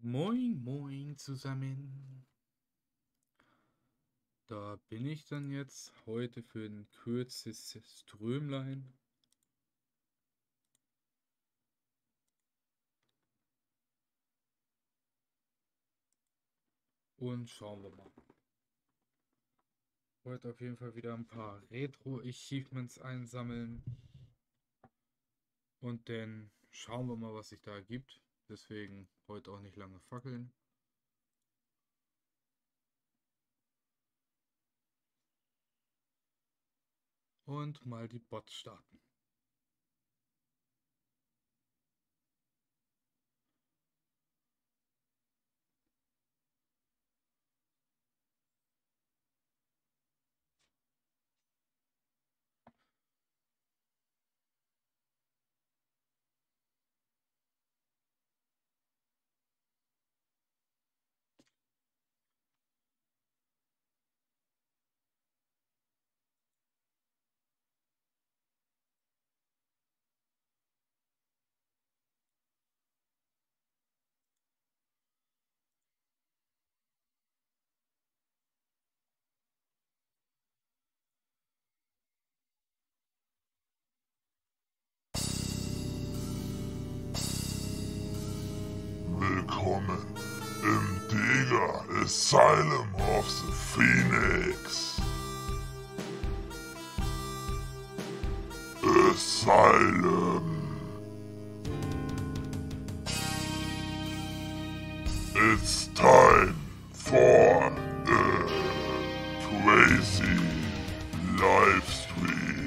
Moin, moin zusammen. Da bin ich dann jetzt heute für ein kurzes Strömlein. Und schauen wir mal. Heute auf jeden Fall wieder ein paar Retro-Achievements einsammeln. Und dann schauen wir mal, was sich da ergibt. Deswegen heute auch nicht lange fackeln. Und mal die Bots starten. Willkommen im Digger Asylum of the Phoenix. Asylum. It's time for a crazy live stream.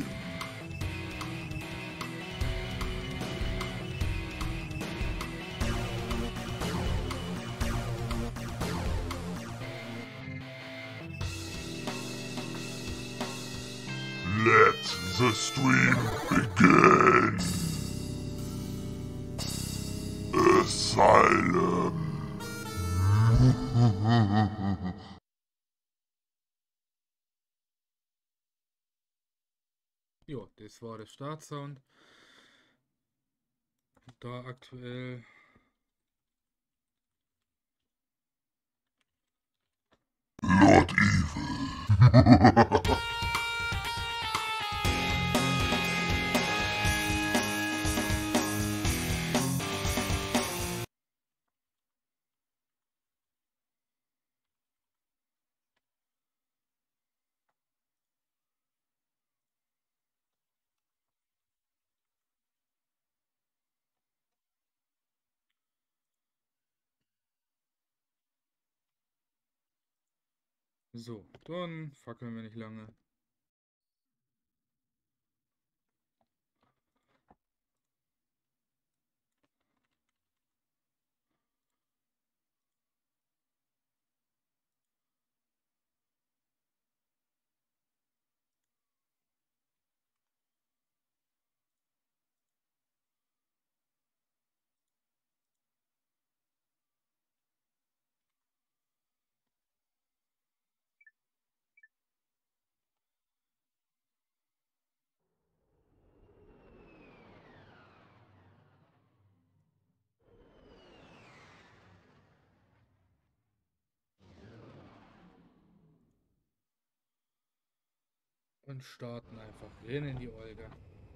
Let the stream begin. Asylum. Jo, das war der Startsound. Da aktuell Lord Evil. so, dann fackeln wir nicht lange. Und starten einfach rein in die Olga.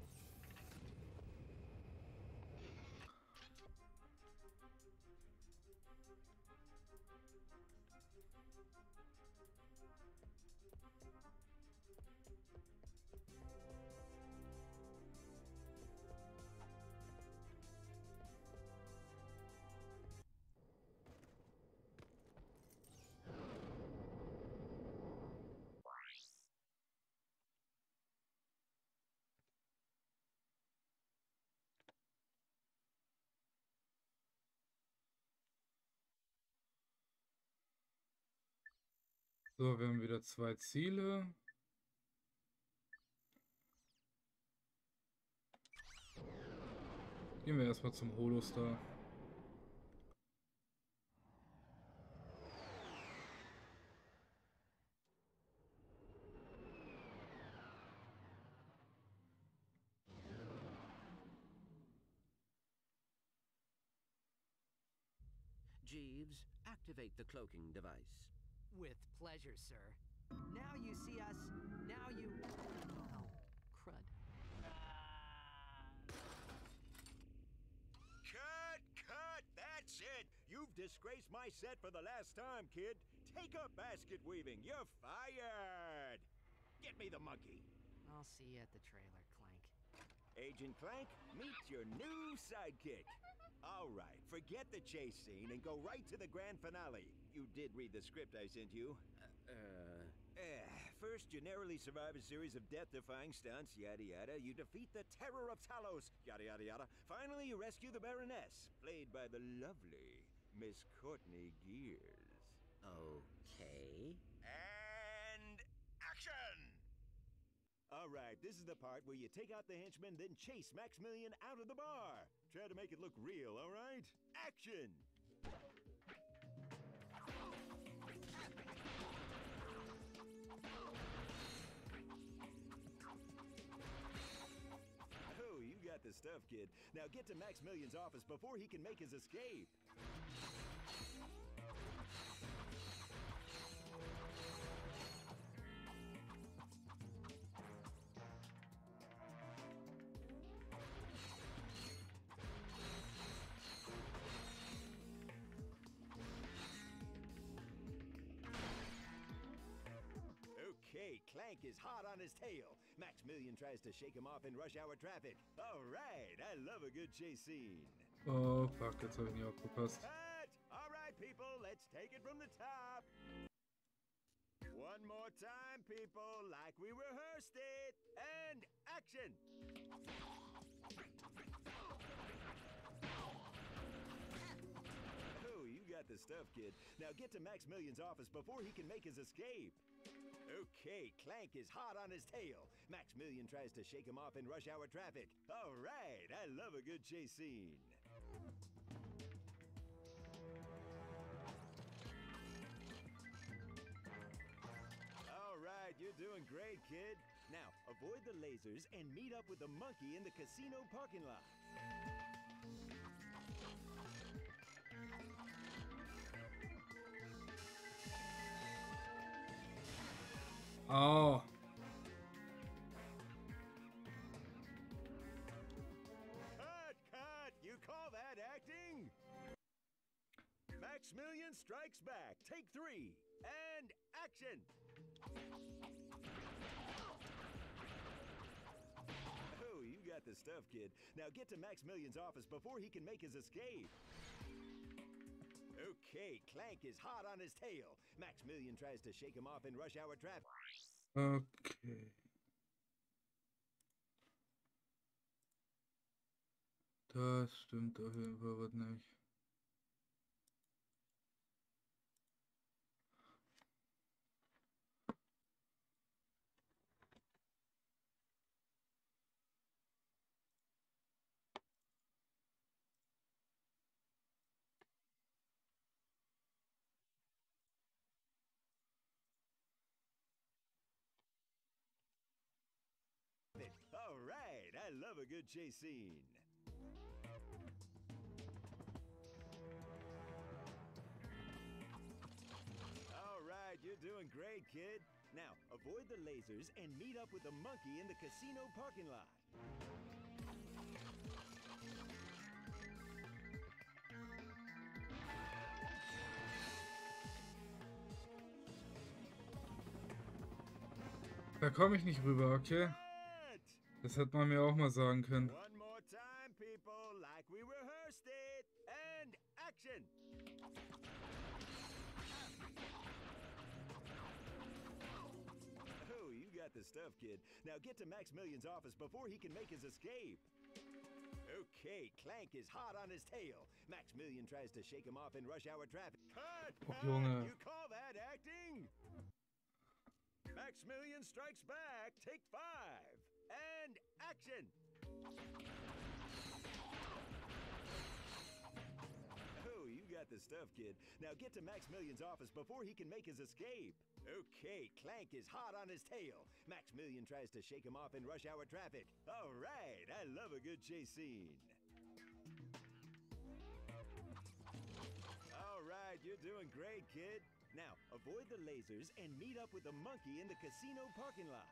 So, wir haben wieder 2 Ziele. Gehen wir erstmal zum Holostar. Jeeves, activate the cloaking device. With pleasure, sir. Now you see us. Now you... Oh, crud. Cut! That's it! You've disgraced my set for the last time, kid. Take up basket weaving. You're fired! Get me the monkey. I'll see you at the trailer, Clank. Agent Clank, meet your new sidekick. All right, forget the chase scene and go right to the grand finale. You did read the script I sent you. First, you narrowly survive a series of death-defying stunts, yada yada. You defeat the Terror of Talos, yada yada yada. Finally, you rescue the Baroness, played by the lovely Miss Courtney Gears. Okay. And action! All right, this is the part where you take out the henchman, then chase Maximilian out of the bar. Try to make it look real, all right? Action! Oh, you got the stuff, kid. Now get to Maximilian's office before he can make his escape. Okay, Clank is hot on his tail. Maximilian tries to shake him off in rush hour traffic. All right, I love a good chase scene. Oh, fuck, jetzt habe ich nicht aufgepasst. Cut! All right, people, let's take it from the top. One more time, people, like we rehearsed it. And action! Oh, you got the stuff, kid. Now get to Maximilian's office before he can make his escape. Okay, Clank is hot on his tail. Maximilian tries to shake him off in rush hour traffic. All right, I love a good chase scene. All right, you're doing great, kid. Now, avoid the lasers and meet up with the monkey in the casino parking lot. Oh. Cut! You call that acting? Maximilian strikes back. Take 3. And action! Oh, you got the stuff, kid. Now get to Maximilian's office before he can make his escape. Okay, Clank is hot on his tail. Maximilian tries to shake him off in rush hour traffic. Okay. Das stimmt auf jeden Fall was nicht. All right, I love a good chase scene. All right, you're doing great, kid. Now, avoid the lasers and meet up with the monkey in the casino parking lot. Da komme ich nicht rüber, okay? Das hätte man mir auch mal sagen können. One more time, people, like we rehearsed it. And action! Oh, you got the stuff, kid. Now get to Maximilian's office before he can make his escape. Okay, Clank is hot on his tail. Maximilian tries to shake him off in rush hour traffic. Cut! Junge. You call that acting? Maximilian strikes back. Take 5. And action! Oh, you got the stuff, kid. Now get to Maximilian's office before he can make his escape. Okay, Clank is hot on his tail. Maximilian tries to shake him off in rush hour traffic. All right, I love a good chase scene. All you're doing great, kid. Now, avoid the lasers and meet up with the monkey in the casino parking lot.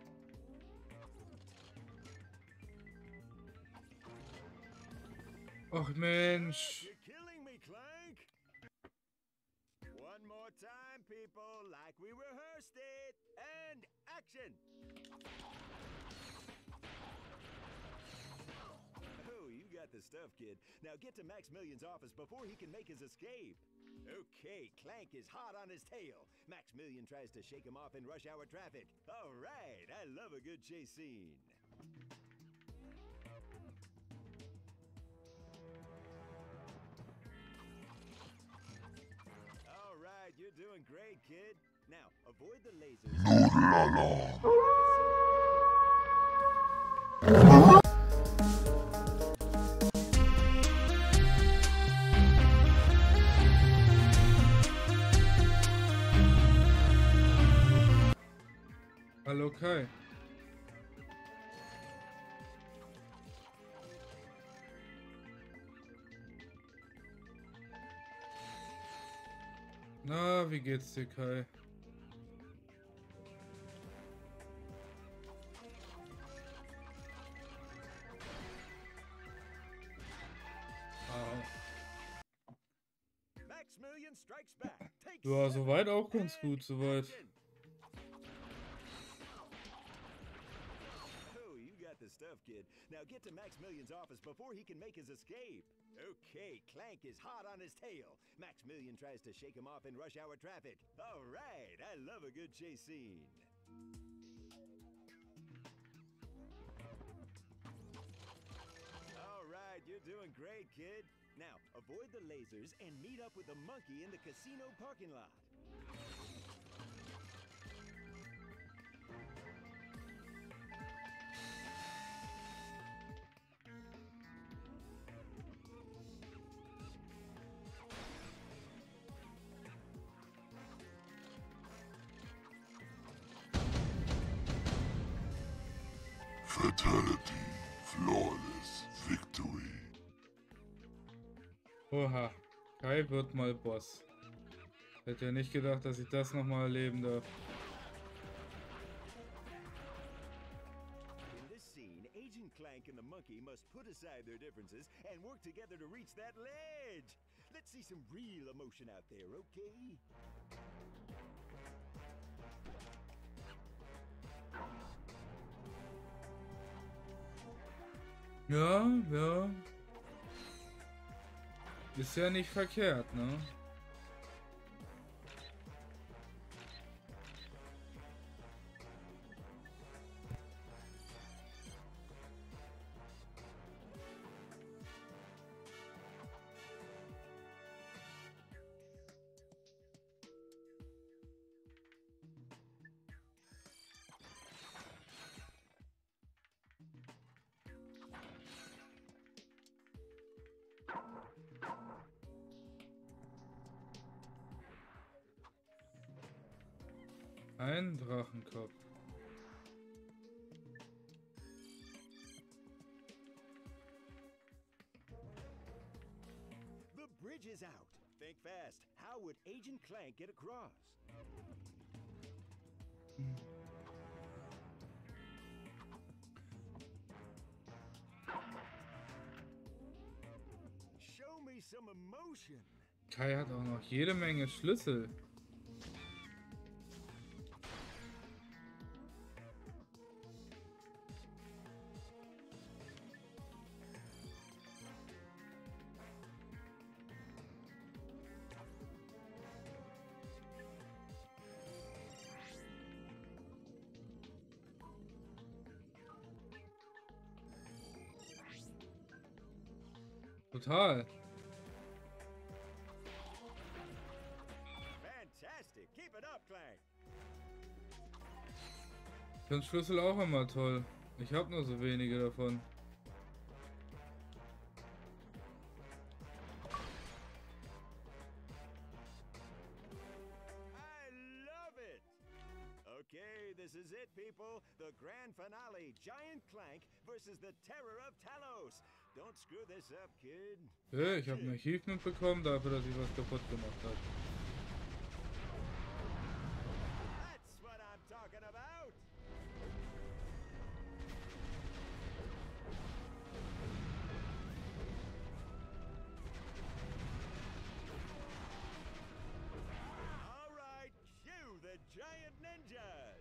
Ach Mensch. You're killing me, Clank. One more time, people, like we rehearsed it. And action. Oh, you got the stuff, kid. Now get to Maximilian's office before he can make his escape. Okay, Clank is hot on his tail. Maximilian tries to shake him off in rush hour traffic. All right, I love a good chase scene. All right, you're doing great, kid. Now, avoid the lasers. Hallo Kai. Na, wie geht's dir, Kai? Maximilian strikes back. Take Ja, 7 soweit auch ganz and gut, soweit. action. Oh, you got the stuff, kid. Now get to Maximilian's office before he can make his escape. Okay, Clank is hot on his tail. Maximilian tries to shake him off in rush hour traffic. All right, I love a good chase scene. All right, you're doing great, kid. Now, avoid the lasers and meet up with the monkey in the casino parking lot. Fatality. Flawless victory. Oha, Kai wird mal Boss. Hätte ja nicht gedacht, dass ich das nochmal erleben darf. In this scene, Agent Clank and the monkey must put aside their differences and work together to reach that ledge. Let's see some real emotion out there, okay? Ja, ja. Ist ja nicht verkehrt, ne? Ein Drachenkopf. The bridge is out. Think fast. How would Agent Clank get across? Show me some emotion. Kai hat auch noch jede Menge Schlüssel. Total. Fantastic. Keep it up, Clank. Ich finde Schlüssel auch immer toll. Ich habe nur so wenige davon. I love it. Okay, this is it, people. The grand finale. Giant Clank versus the Terror of Talos. Don't screw this up, kid. Ich habe eine Achievement bekommen, dafür, dass ich was kaputt gemacht habe. That's what I'm talking about. All right, cue the giant ninjas.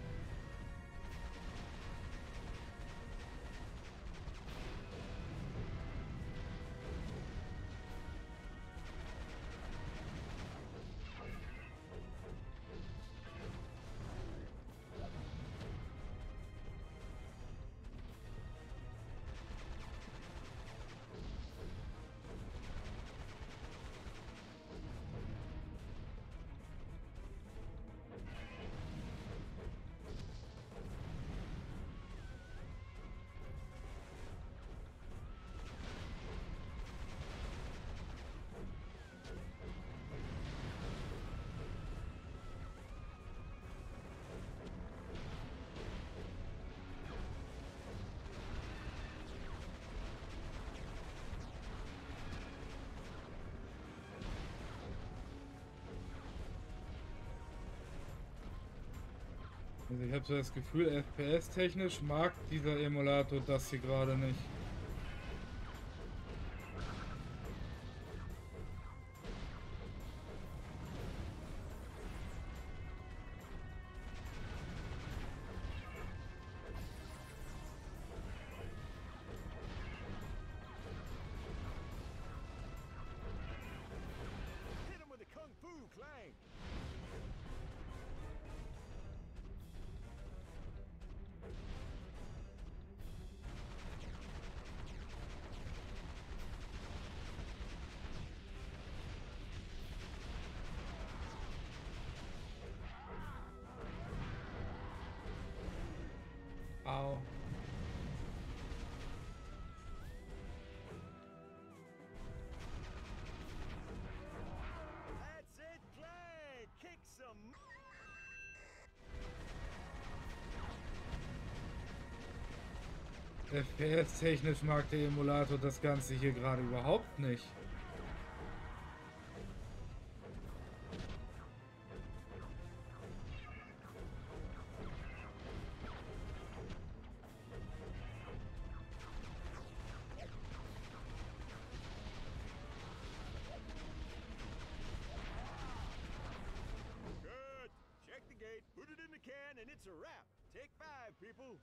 Also ich habe so das Gefühl, FPS-technisch mag dieser Emulator das hier gerade nicht. Hit him with a kung fu, Clank. Au. That's it, Clank. Kick some. FPS-technisch mag der Emulator das Ganze hier gerade überhaupt nicht. Good. Check the gate, put it in the can, and it's a wrap. Take 5, people.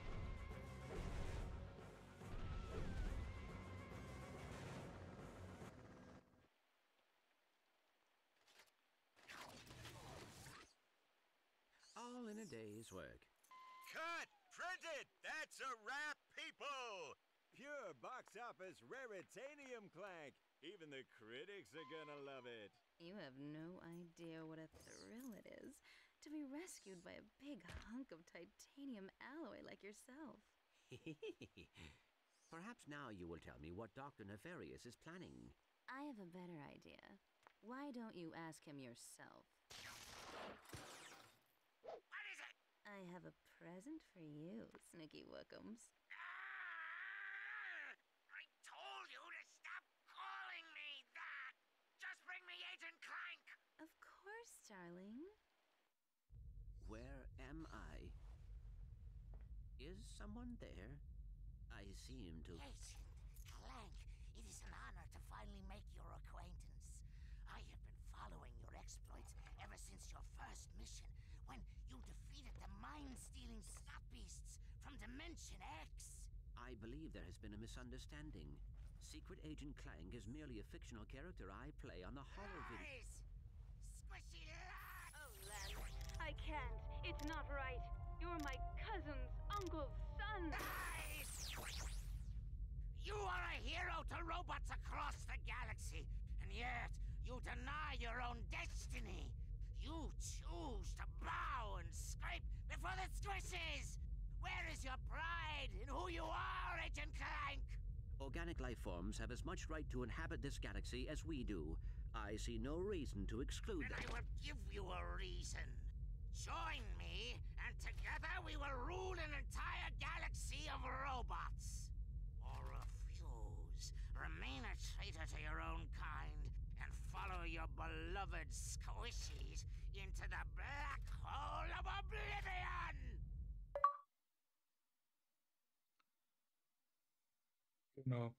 All in a day's work. Cut! Printed! That's a wrap, people! Pure box office raritanium, Clank. Even the critics are gonna love it. You have no idea what a thrill it is to be rescued by a big hunk of titanium alloy like yourself. Perhaps now you will tell me what Dr. Nefarious is planning. I have a better idea. Why don't you ask him yourself? What is it? I have a present for you, Snooky Wookums. I told you to stop calling me that! Just bring me Agent Clank! Of course, darling. Where am I? Is someone there? I seem to... Agent Clank, it is an honor to finally make your acquaintance. I have been following your exploits ever since your first mission, when you defeated the mind-stealing snot beasts from Dimension X. I believe there has been a misunderstanding. Secret Agent Clank is merely a fictional character I play on the horror video. Lies! Squishy lies! Oh, Len, I can't. It's not right. You're my cousin's uncle's son. Lies! You are a hero to robots across the galaxy, and yet you deny your own destiny. You choose to bow and scrape before the squishes! Where is your pride in who you are, Agent Clank? Organic life forms have as much right to inhabit this galaxy as we do. I see no reason to exclude And them. I will give you a reason. Join me, and together we will rule an entire galaxy of robots. Or a few. slaughter your own kind and follow your beloved squishies into the black hole of oblivion! Genau.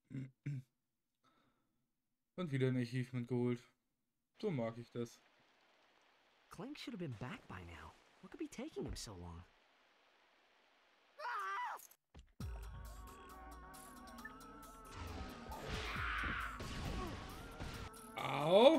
Und wieder ein Achievement geholt. So mag ich das. Clank should have been back by now. What could be taking him so long? Au!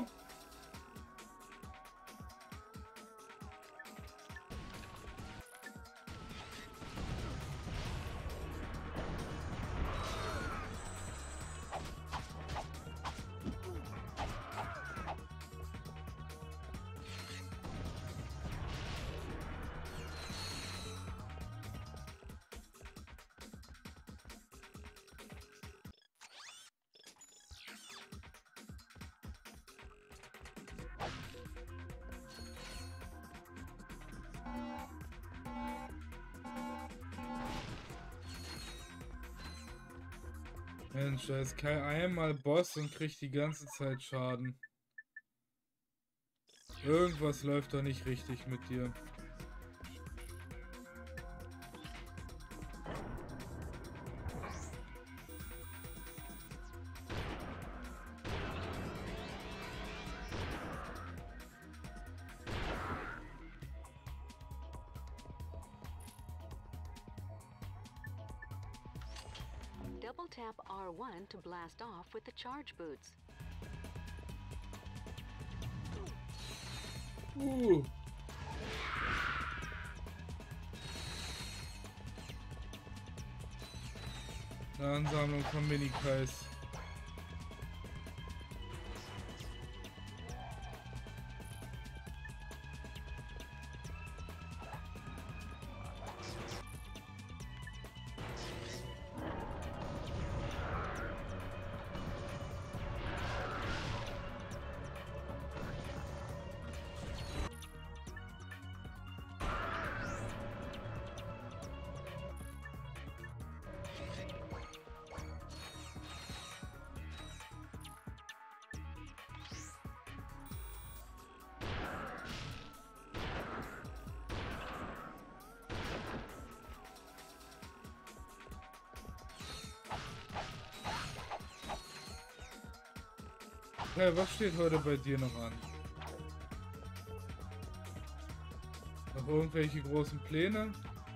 Mensch, da ist kein einmal Boss und kriegt die ganze Zeit Schaden. Irgendwas läuft da nicht richtig mit dir. Double tap R1 to blast off with the charge boots. Eine Ansammlung von Minikais. Hey, was steht heute bei dir noch an? Noch irgendwelche großen Pläne?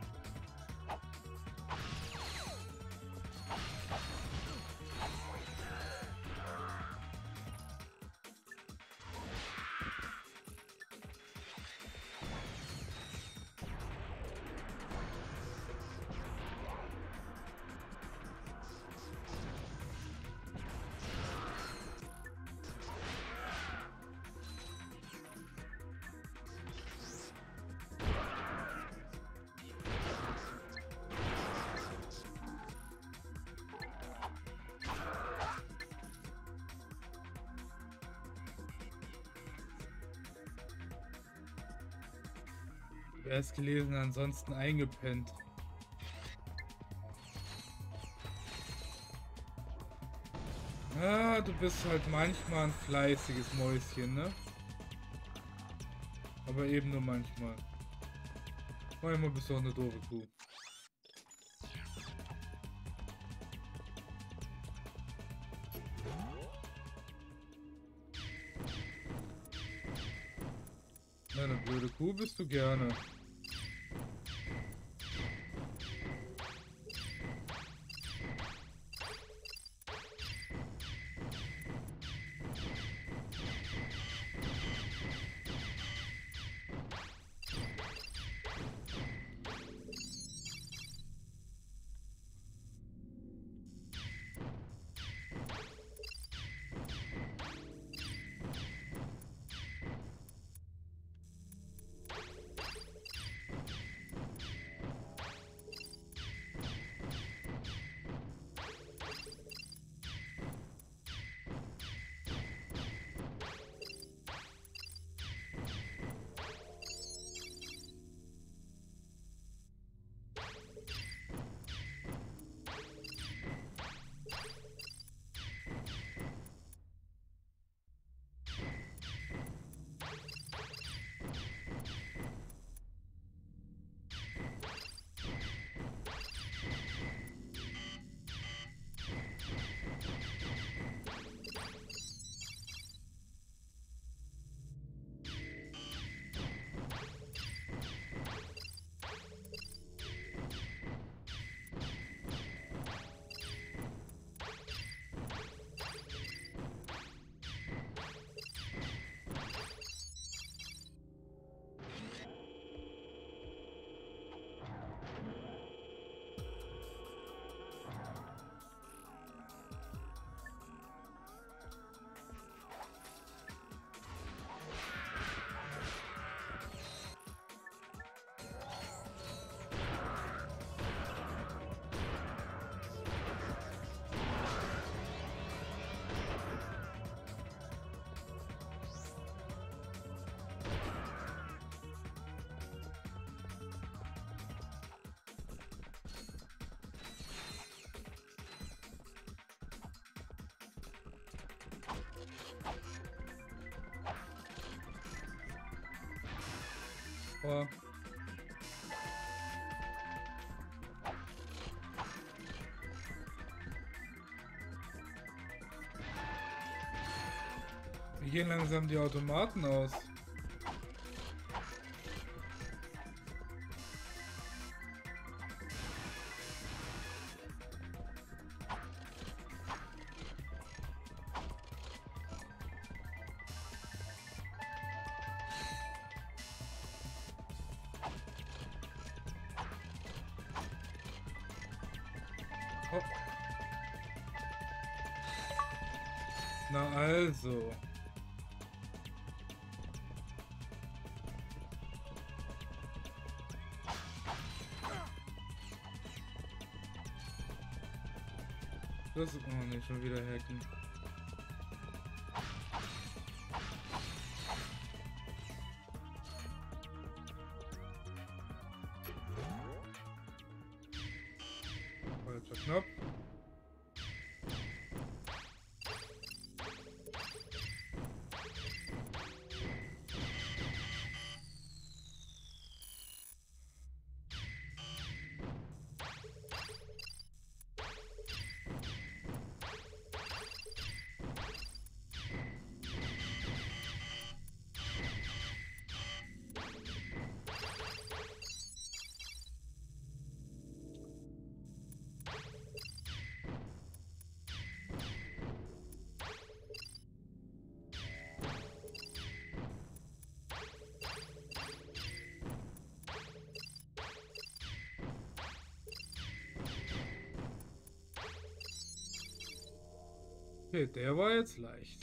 Erst gelesen, ansonsten eingepennt. Ah, du bist halt manchmal ein fleißiges Mäuschen, ne? Aber eben nur manchmal. Manchmal bist du auch eine doofe Kuh. Na, eine blöde Kuh bist du gerne. Oh. Wie gehen langsam die Automaten aus? Oh. Na also. Das ist noch nicht schon wieder hacken. Falscher Knopf. Okay, der war jetzt leicht.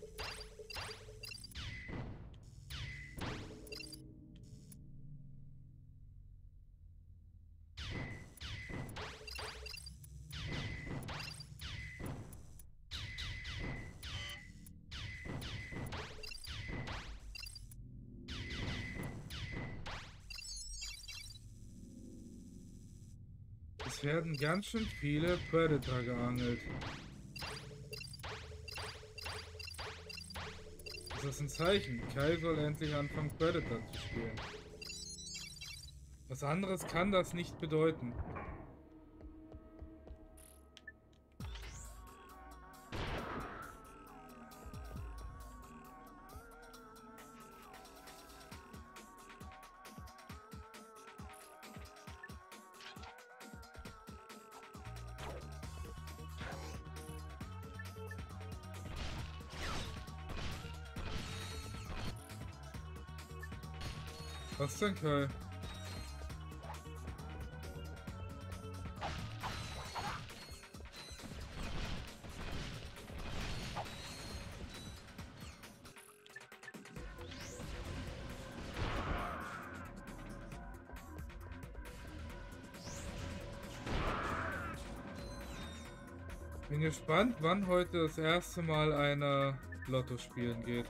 Es werden ganz schön viele Predator geangelt. Das ist ein Zeichen. Kai soll endlich anfangen, Predator zu spielen. Was anderes kann das nicht bedeuten. Was denn, Kai? Bin gespannt, wann heute das erste Mal einer Lotto spielen geht.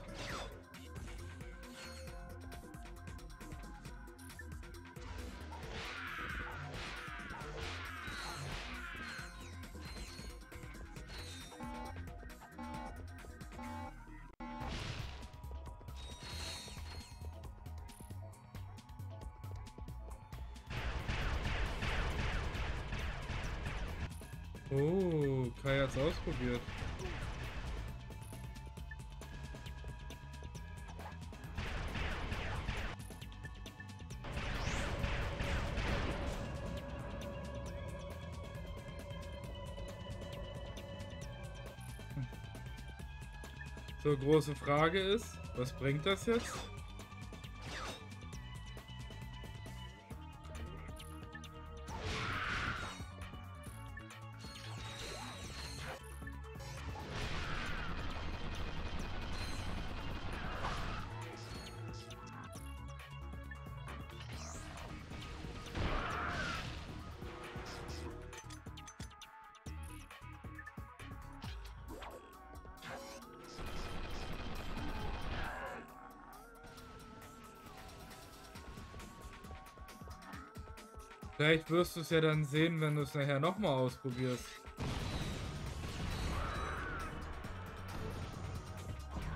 Oh, Kai hat's ausprobiert. So, große Frage ist, was bringt das jetzt? Vielleicht wirst du es ja dann sehen, wenn du es nachher nochmal ausprobierst.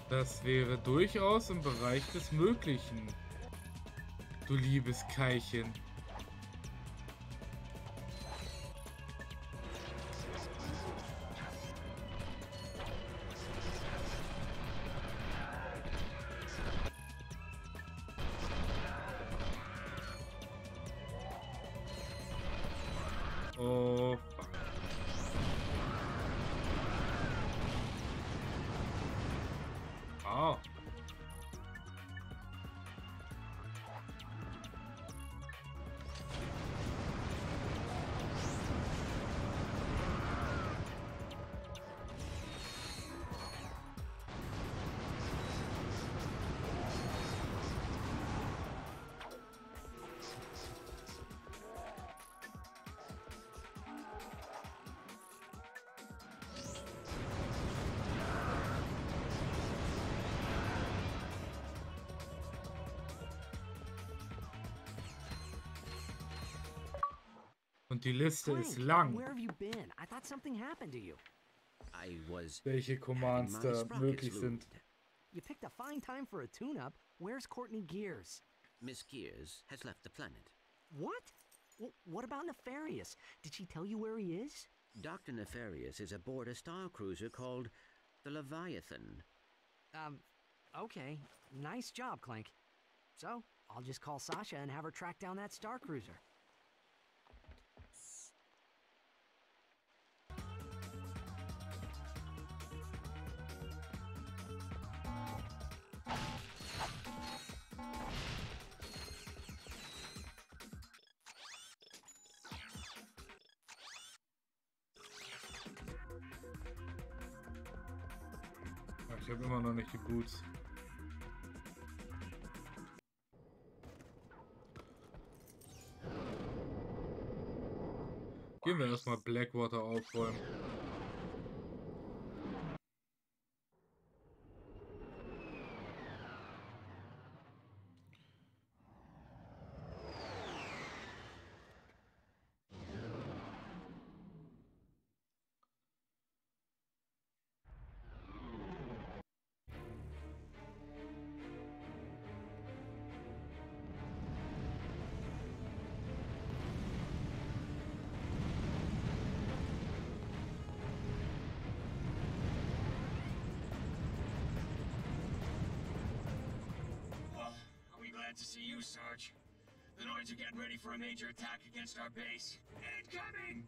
Das wäre durchaus im Bereich des Möglichen, du liebes Keilchen. Oh, fuck. Oh. Und die Liste ist Clank, lang, where have you been? I thought something happened to you. I was welche Commands having my da sprockets möglich loomed. sind. You picked a fine time for a tune-up. Where's Courtney Gears? Miss Gears has left the planet. What? What about Nefarious? Did she tell you where he is? Dr. Nefarious is aboard a star cruiser called the Leviathan. Okay. Nice job, Clank. So, I'll just call Sasha and have her track down that star cruiser. Ich habe immer noch nicht die Boots. Gehen wir erstmal Blackwater aufräumen. To see you, Sarge. The Noids are getting ready for a major attack against our base. Incoming!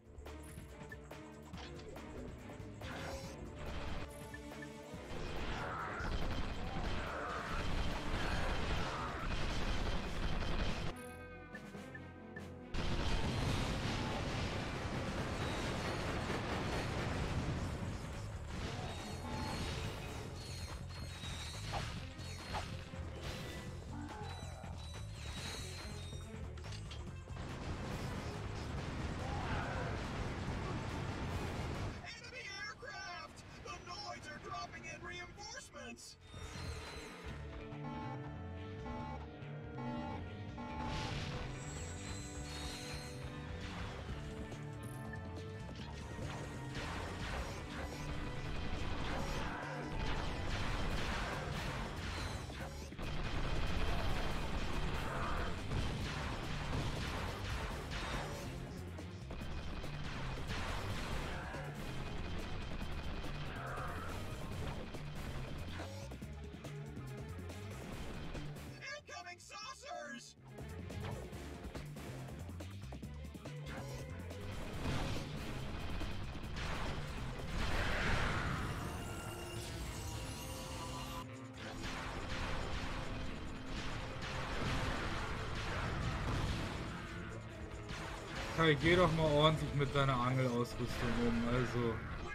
Kai, geh doch mal ordentlich mit deiner Angelausrüstung um, also.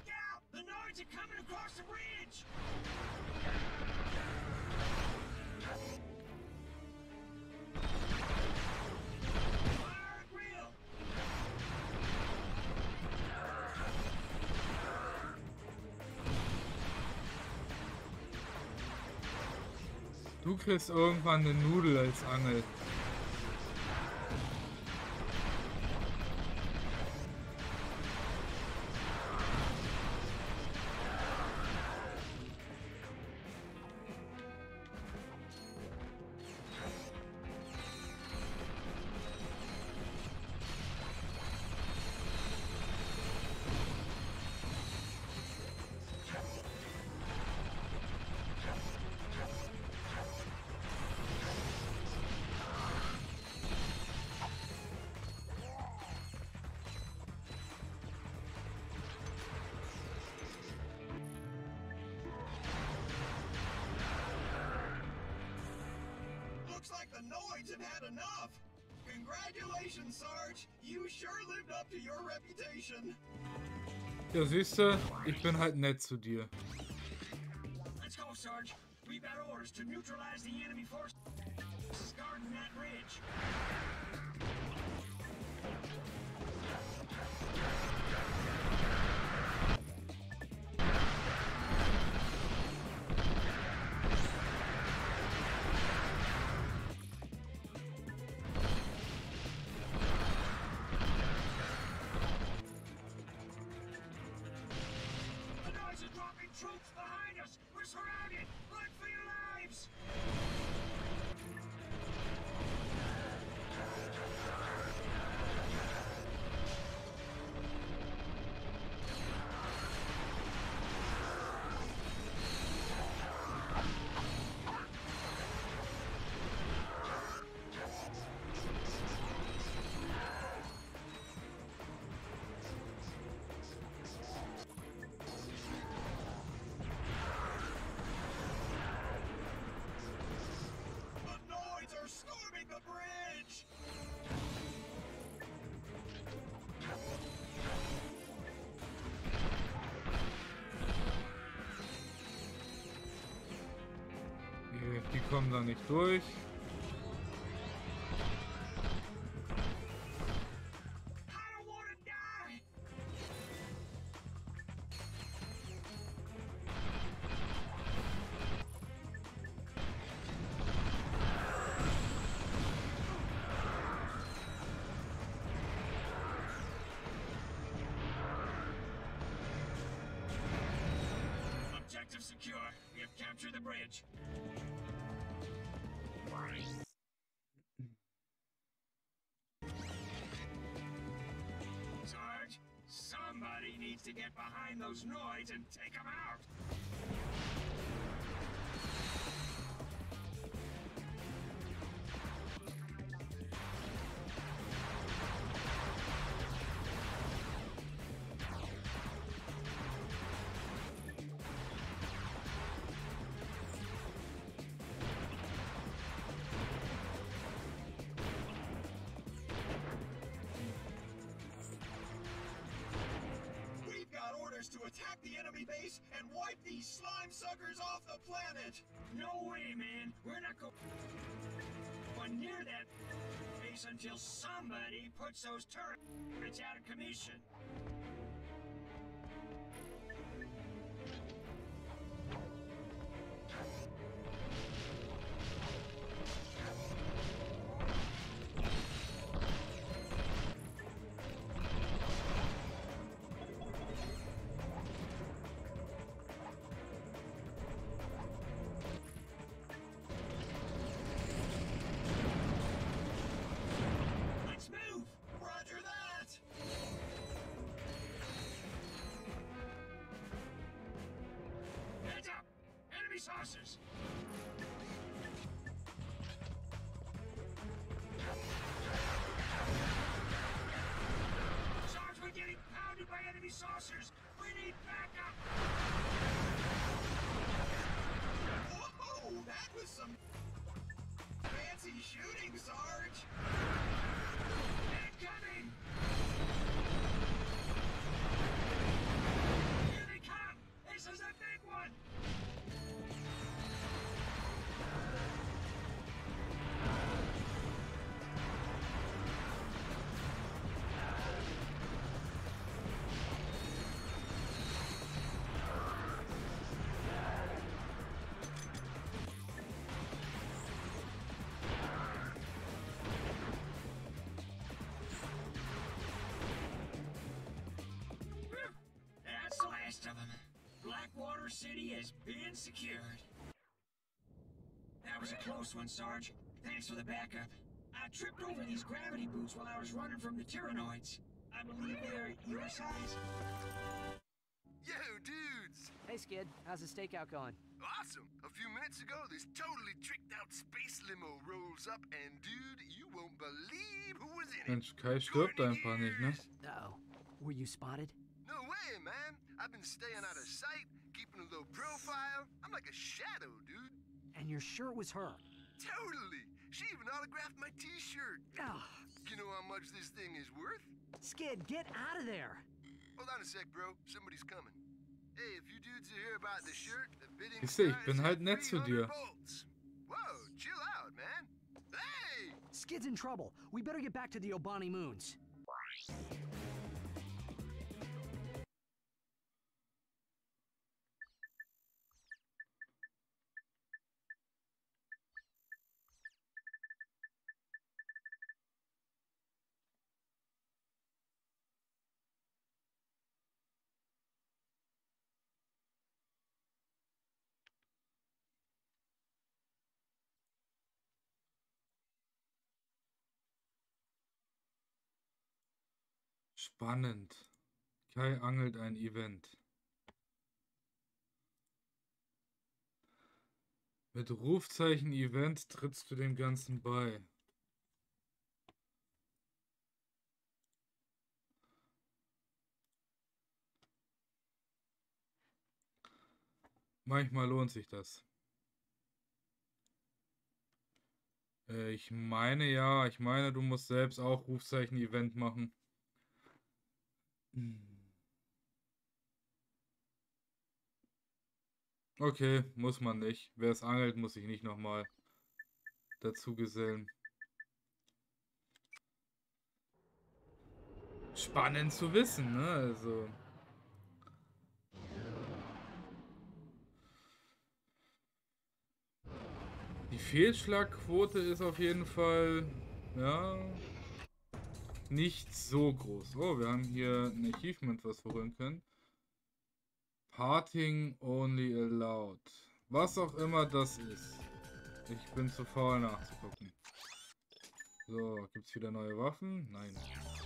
Du kriegst irgendwann eine Nudel als Angel. the Noids have had enough. Congratulations, Sarge. You sure lived up to your reputation. Ja, siehste, ich bin halt nett zu dir. Let's go, Sarge. We've got orders to neutralize the enemy forces guarding that ridge. Troops behind us! We're surrounded! Run for your lives! Storming the bridge! Die kommen da nicht durch. Objective secure. We have captured the bridge. Sarge, somebody needs to get behind those Noids and take them out. To attack the enemy base and wipe these slime suckers off the planet! No way, man! We're not going near that base until somebody puts those turrets out of commission. Saucers. Sarge, we're getting pounded by enemy saucers. We need backup. Whoa, that was some fancy shooting, Sarge. Incoming. Here they come. This is a big one. Of them. Blackwater City has been secured. That was a close one, Sarge. Thanks for the backup. I tripped over these gravity boots while I was running from the Tyrannoids. I believe they're your size. Yo, dudes! Hey, Skid. How's the stakeout going? Awesome! A few minutes ago, this totally tricked-out space limo rolls up, and dude, you won't believe who was in it. Mensch, Kai stirbt einfach nicht, ne? Uh-oh. Were you spotted? No way, man! I've been staying out of sight, keeping a low profile. I'm like a shadow, dude. And you're sure it was her? Totally! She even autographed my t-shirt. Ugh. You know how much this thing is worth? Skid, get out of there. Hold on a sec, bro. Somebody's coming. Hey, if you dudes are here about the shirt, the bidding Siehst du, ich price bin is halt nett zu 300 dir. bolts. Whoa, chill out, man. Hey! Skid's in trouble. We better get back to the Obani Moons. Spannend. Kai angelt ein Event. Mit Rufzeichen Event trittst du dem Ganzen bei. Manchmal lohnt sich das. Ich meine ja, du musst selbst auch Rufzeichen Event machen. Okay, muss man nicht. Wer es angelt, muss sich nicht nochmal dazu gesellen. Spannend zu wissen, ne? Also. Die Fehlschlagquote ist auf jeden Fall, ja, nicht so groß. Oh, wir haben hier ein Achievement, was wir holen können. Parting only allowed. Was auch immer das ist. Ich bin zu faul nachzugucken. So, gibt es wieder neue Waffen? Nein.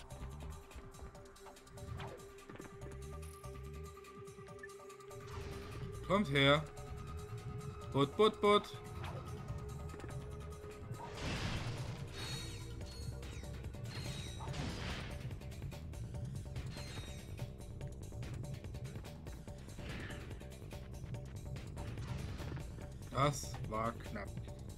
Kommt her. Butt, butt, butt. Das war knapp.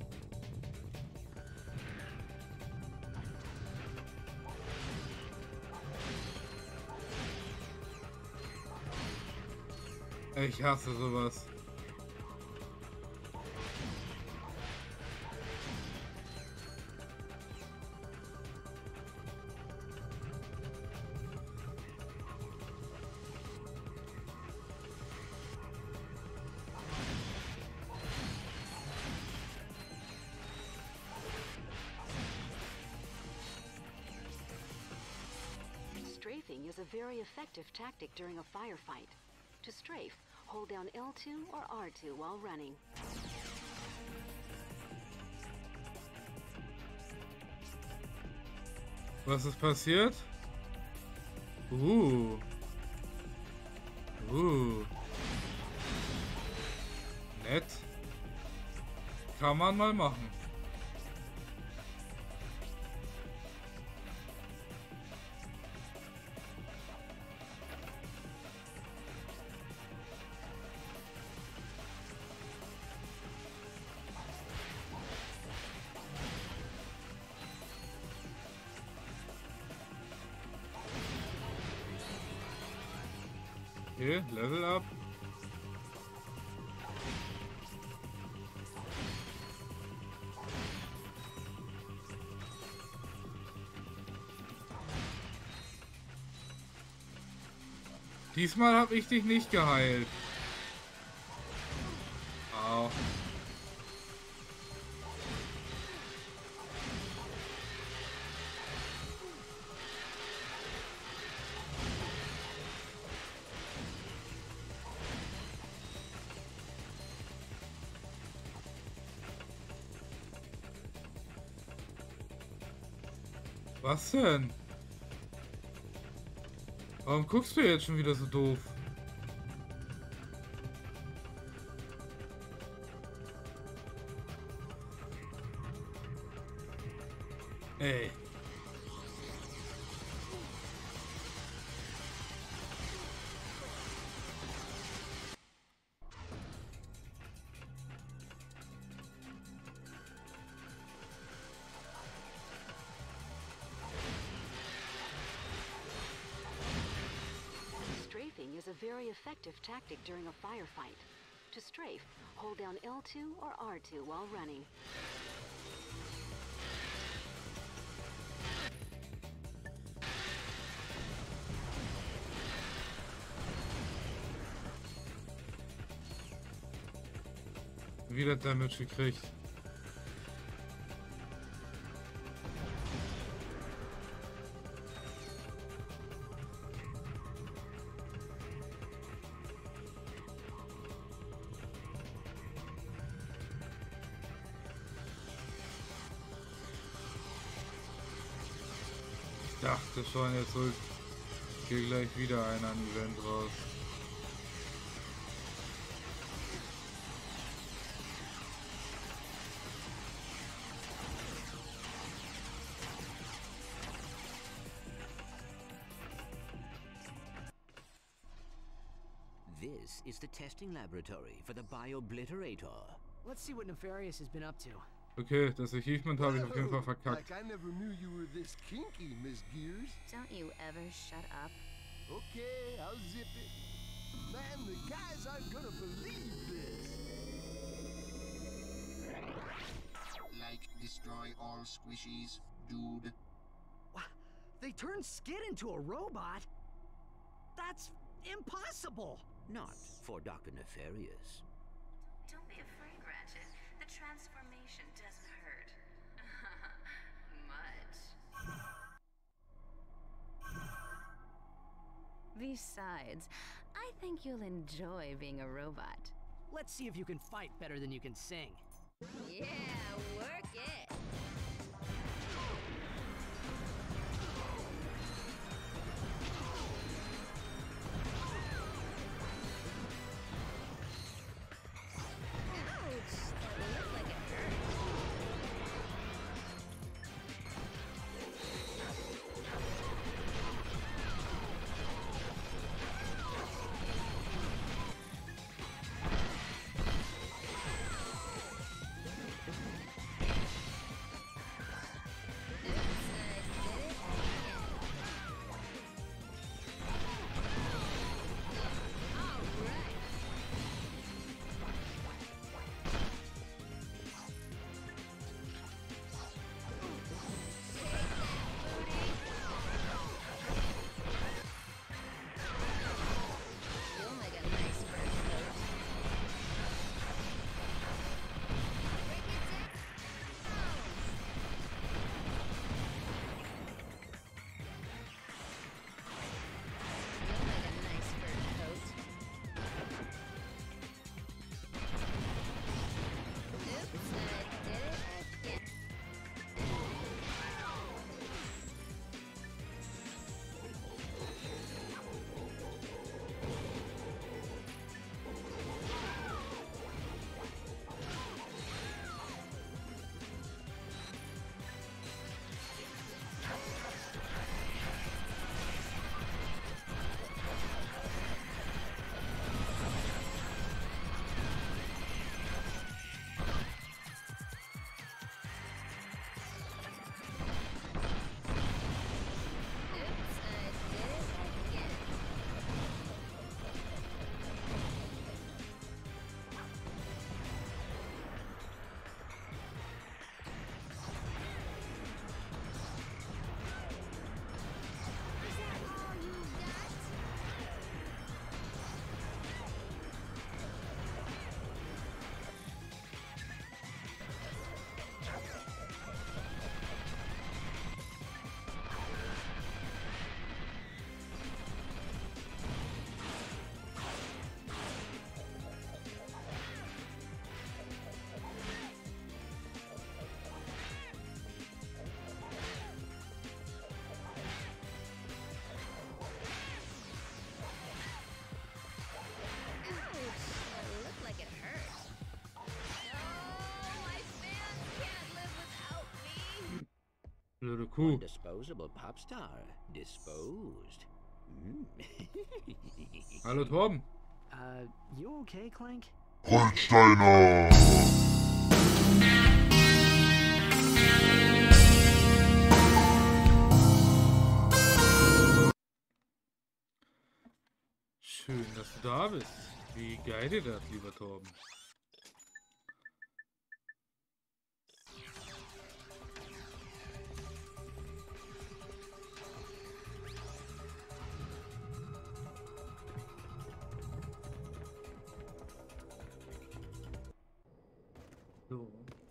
Ich hasse sowas. Strafing is a very effective tactic during a firefight. To strafe, hold down L2 or R2 while running. Was ist passiert? Nett. Kann man mal machen. Okay, Level up. Diesmal habe ich dich nicht geheilt. Au. Was denn? Warum guckst du jetzt schon wieder so doof? Ey. very effective tactic during a firefight. To strafe, hold down L2 or R2 while running. Wieder Damage gekriegt. Ich dachte schon, jetzt holt hier gleich wieder einer ein Event raus. This is the testing laboratory for the Biobliterator. Let's see what Nefarious has been up to. Okay, das Achievement habe ich auf jeden Fall verkackt. Like I never knew you were this kinky, Miss Gears. Don't you ever shut up. Okay, I'll zip it. Man, the guys aren't gonna believe this. Like, destroy all squishies, dude. What? They turned Skid into a robot? That's impossible! Not for Dr. Nefarious. Don't be afraid, Ratchet. The transformation doesn't hurt. Much. Besides, I think you'll enjoy being a robot. Let's see if you can fight better than you can sing. Yeah, work it! Blöde Kuh. Disposable pop star. Disposed. Hallo Torben. You okay, Clank? Holsteiner! Schön, du da bist. Wie geil dir das, lieber Torben. So.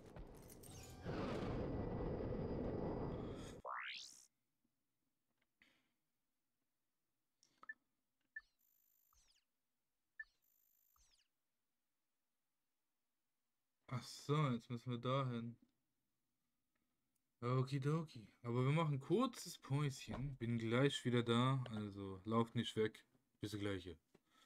Ach so, jetzt müssen wir dahin. Okidoki. Aber wir machen ein kurzes Päuschen. Bin gleich wieder da. Also lauft nicht weg. Bis gleich hier.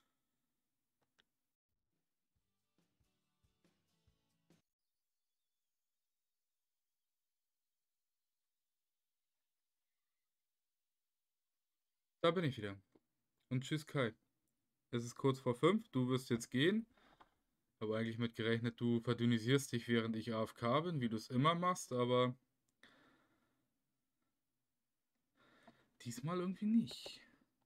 Da bin ich wieder. Und tschüss Kai. Es ist kurz vor 5. Du wirst jetzt gehen. Habe eigentlich mit gerechnet, du verdynisierst dich, während ich AFK bin, wie du es immer machst, aber diesmal irgendwie nicht.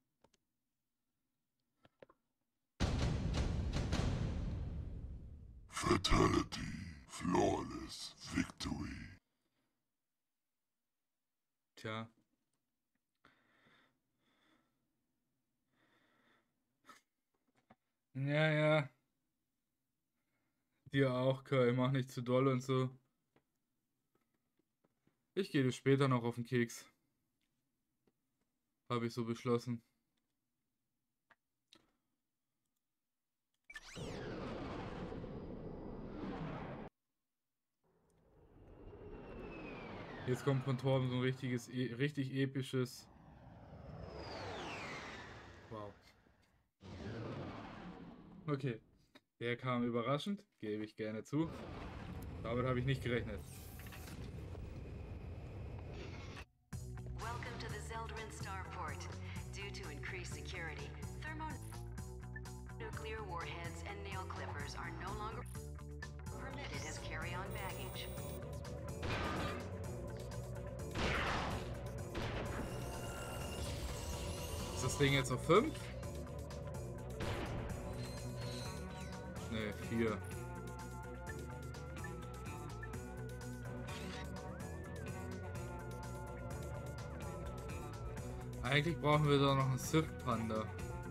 Fatality. Flawless Victory. Tja. Ja, ja. Dir auch, Kai. Mach nicht zu doll und so. Ich gehe dir später noch auf den Keks. Habe ich so beschlossen. Jetzt kommt von Torben so ein richtiges, richtig episches. Wow. Okay. Der kam überraschend, gebe ich gerne zu. Damit habe ich nicht gerechnet. Welcome to the Zeldrin Starport. Due to increased security, thermonuclear warheads and nail clippers are no longer permitted as carry-on baggage. Ist das Ding jetzt auf 5? Ne, 4. Eigentlich brauchen wir da noch einen Sith Panda.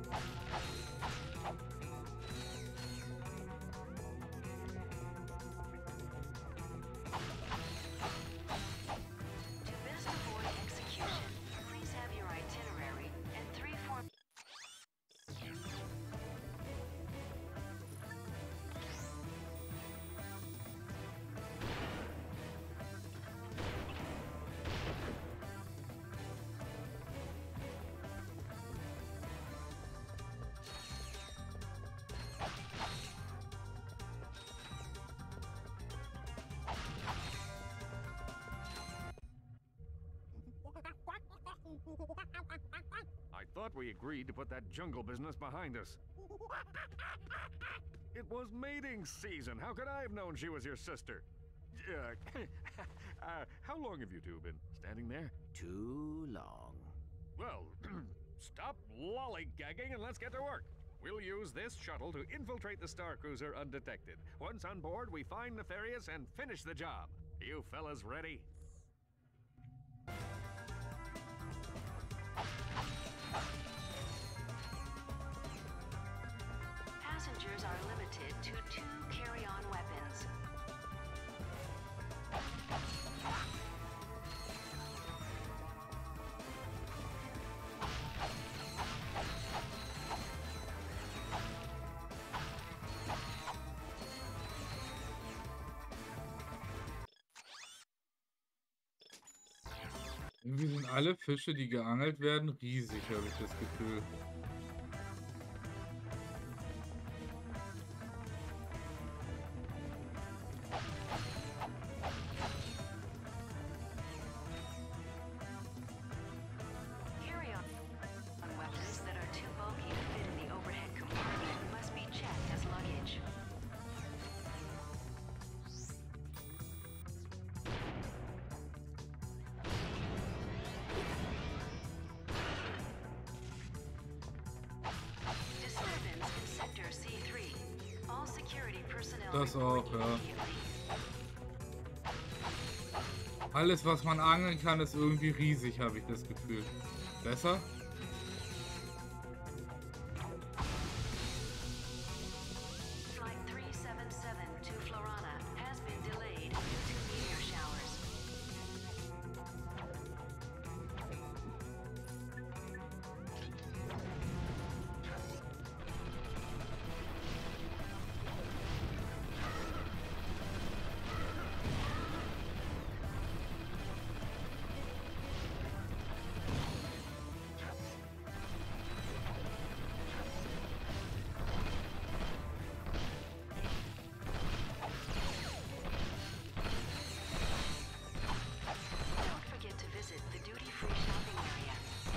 I thought we agreed to put that jungle business behind us. It was mating season. How could I have known she was your sister? How long have you two been standing there? Too long. Well, stop lollygagging and let's get to work. We'll use this shuttle to infiltrate the Star Cruiser undetected. Once on board, we find Nefarious and finish the job. You fellas ready? Passengers are limited to 2 carry-on weapons. Irgendwie sind alle Fische, die geangelt werden, riesig, habe ich das Gefühl. Weapons that are too bulky to fit in the overhead compartment must be checked as luggage. Das auch, ja. Alles, was man angeln kann, ist irgendwie riesig, habe ich das Gefühl. Besser? Flight 377 to Florana has been delayed due to meteor showers. Don't forget to visit the duty-free shopping area.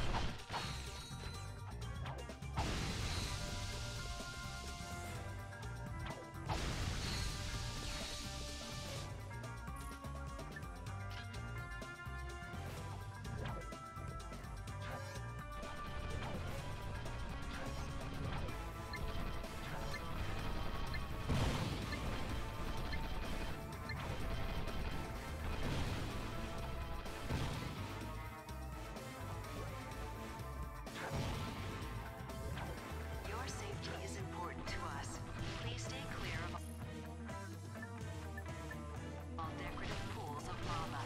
Your safety is important to us. Please stay clear of all decorative pools of lava.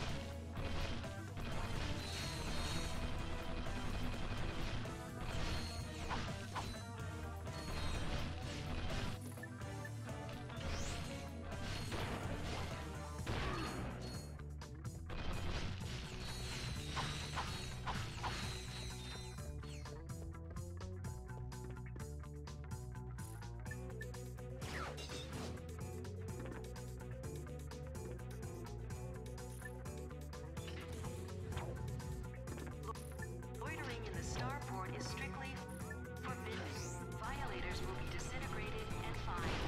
Loitering in the starport is strictly forbidden. Violators will be disintegrated and fined.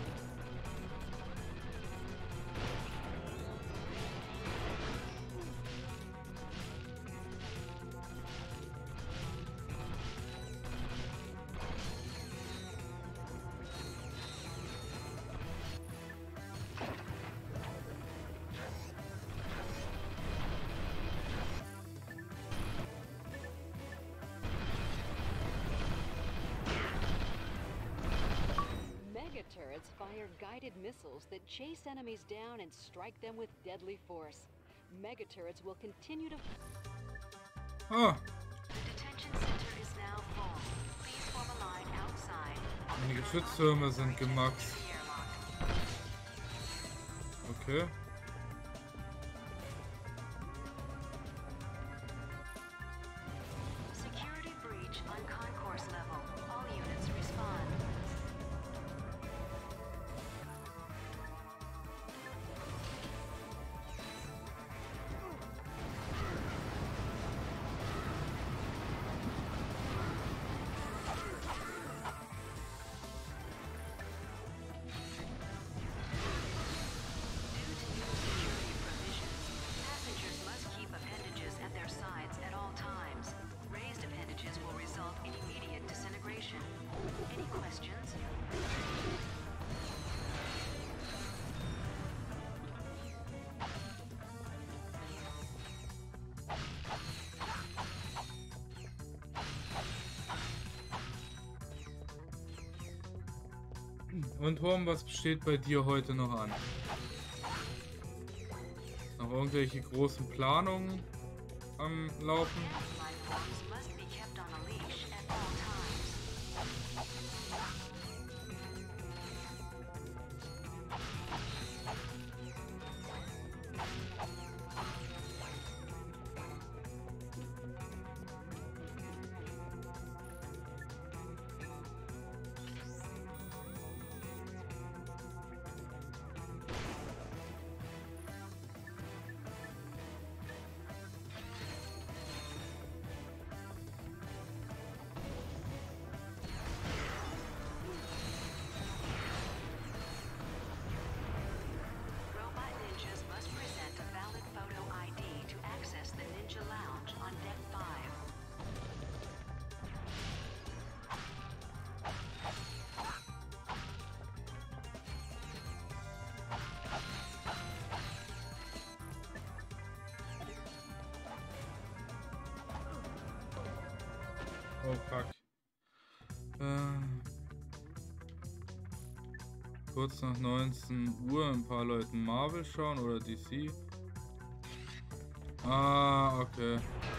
Mega turrets fire guided missiles that chase enemies down and strike them with deadly force. Mega turrets will continue to. Ah, The detention center is now full. Please form a line outside. meine Geschütztürme sind gemaxt. Okay. Security breach on concourse level. All units respond. Passengers must keep appendages at their sides at all times. Raised appendages will result in immediate disintegration. Any questions? Und Horn, was steht bei dir heute noch an? Noch irgendwelche großen Planungen am Laufen? Lifeforms must be kept on a leash at all times. Oh fuck. Kurz nach 19 Uhr ein paar Leuten Marvel schauen oder DC. Ah, okay.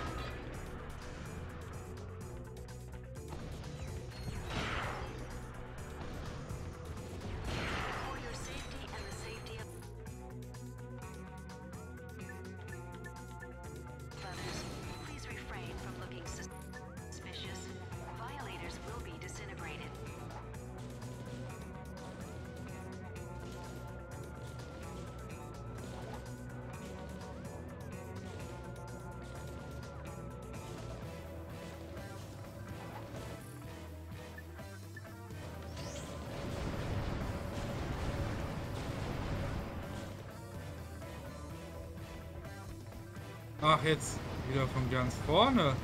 Ach, jetzt wieder von ganz vorne.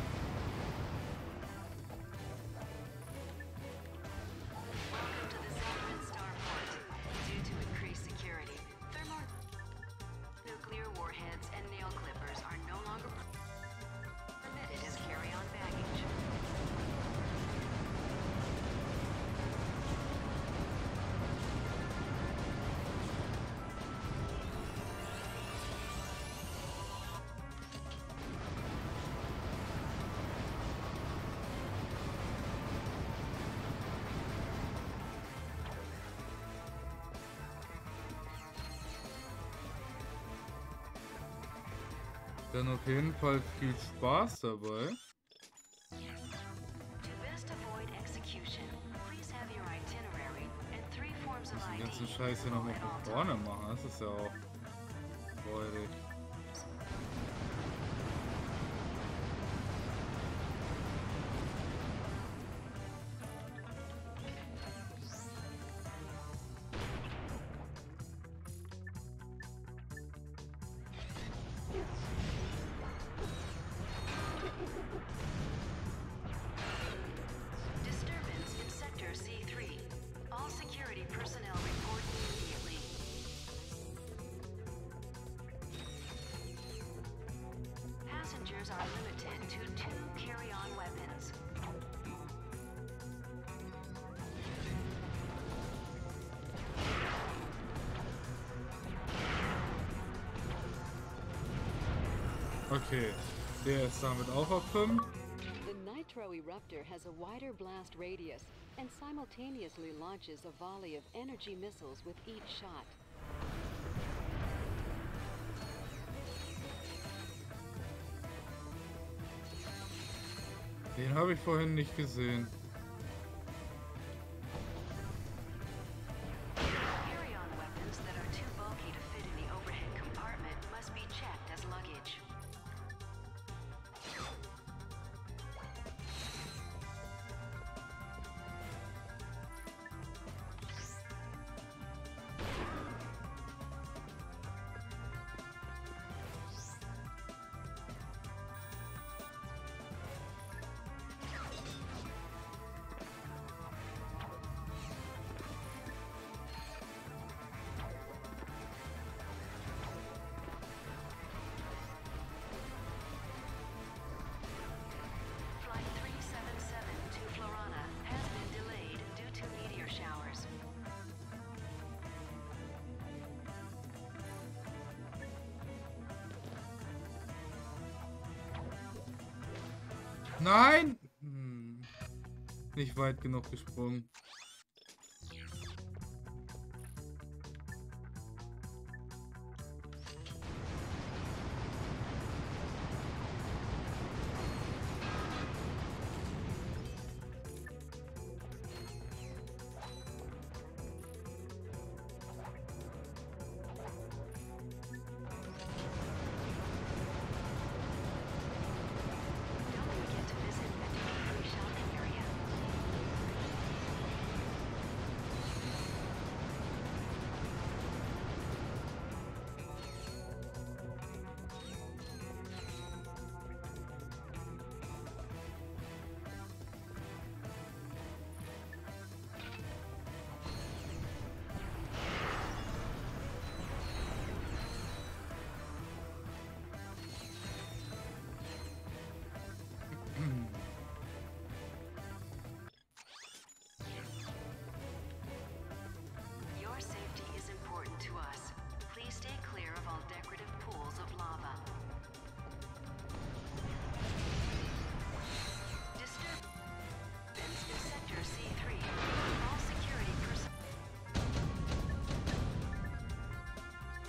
Dann auf jeden Fall viel Spaß dabei. Den ganzen Scheiß hier nochmal von vorne machen, das ist ja auch freudig. Okay, der ist damit auch auf 5. The Nitro Eruptor has a wider blast radius and simultaneously launches a volley of energy missiles with each shot. Den habe ich vorhin nicht gesehen. Nein! Nicht weit genug gesprungen.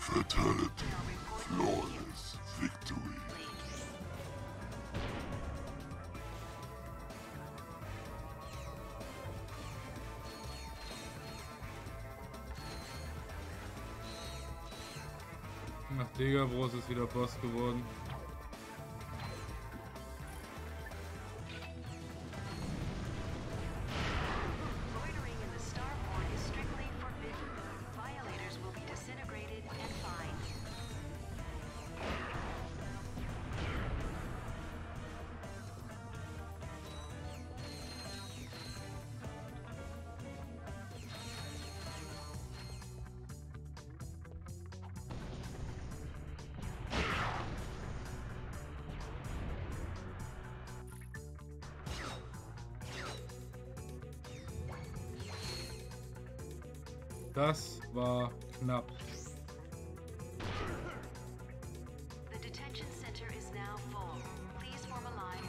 Fatality. Flawless victory. Nach Degabros ist wieder Boss geworden. Loitering in the starport is strictly forbidden. Violators will be disintegrated and fined. Das war knapp. The detention center is now full. Please form a line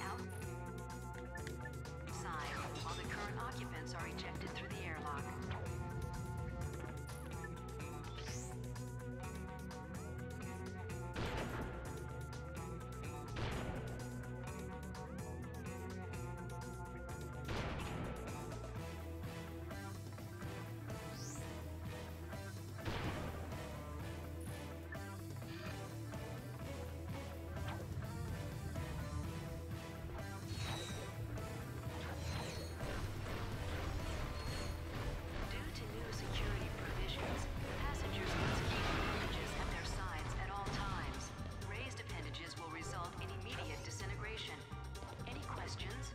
outside while the current occupants are ejected through the airlock. Due to new security provisions, passengers must keep appendages at their sides at all times. Raised appendages will result in immediate disintegration. Any questions?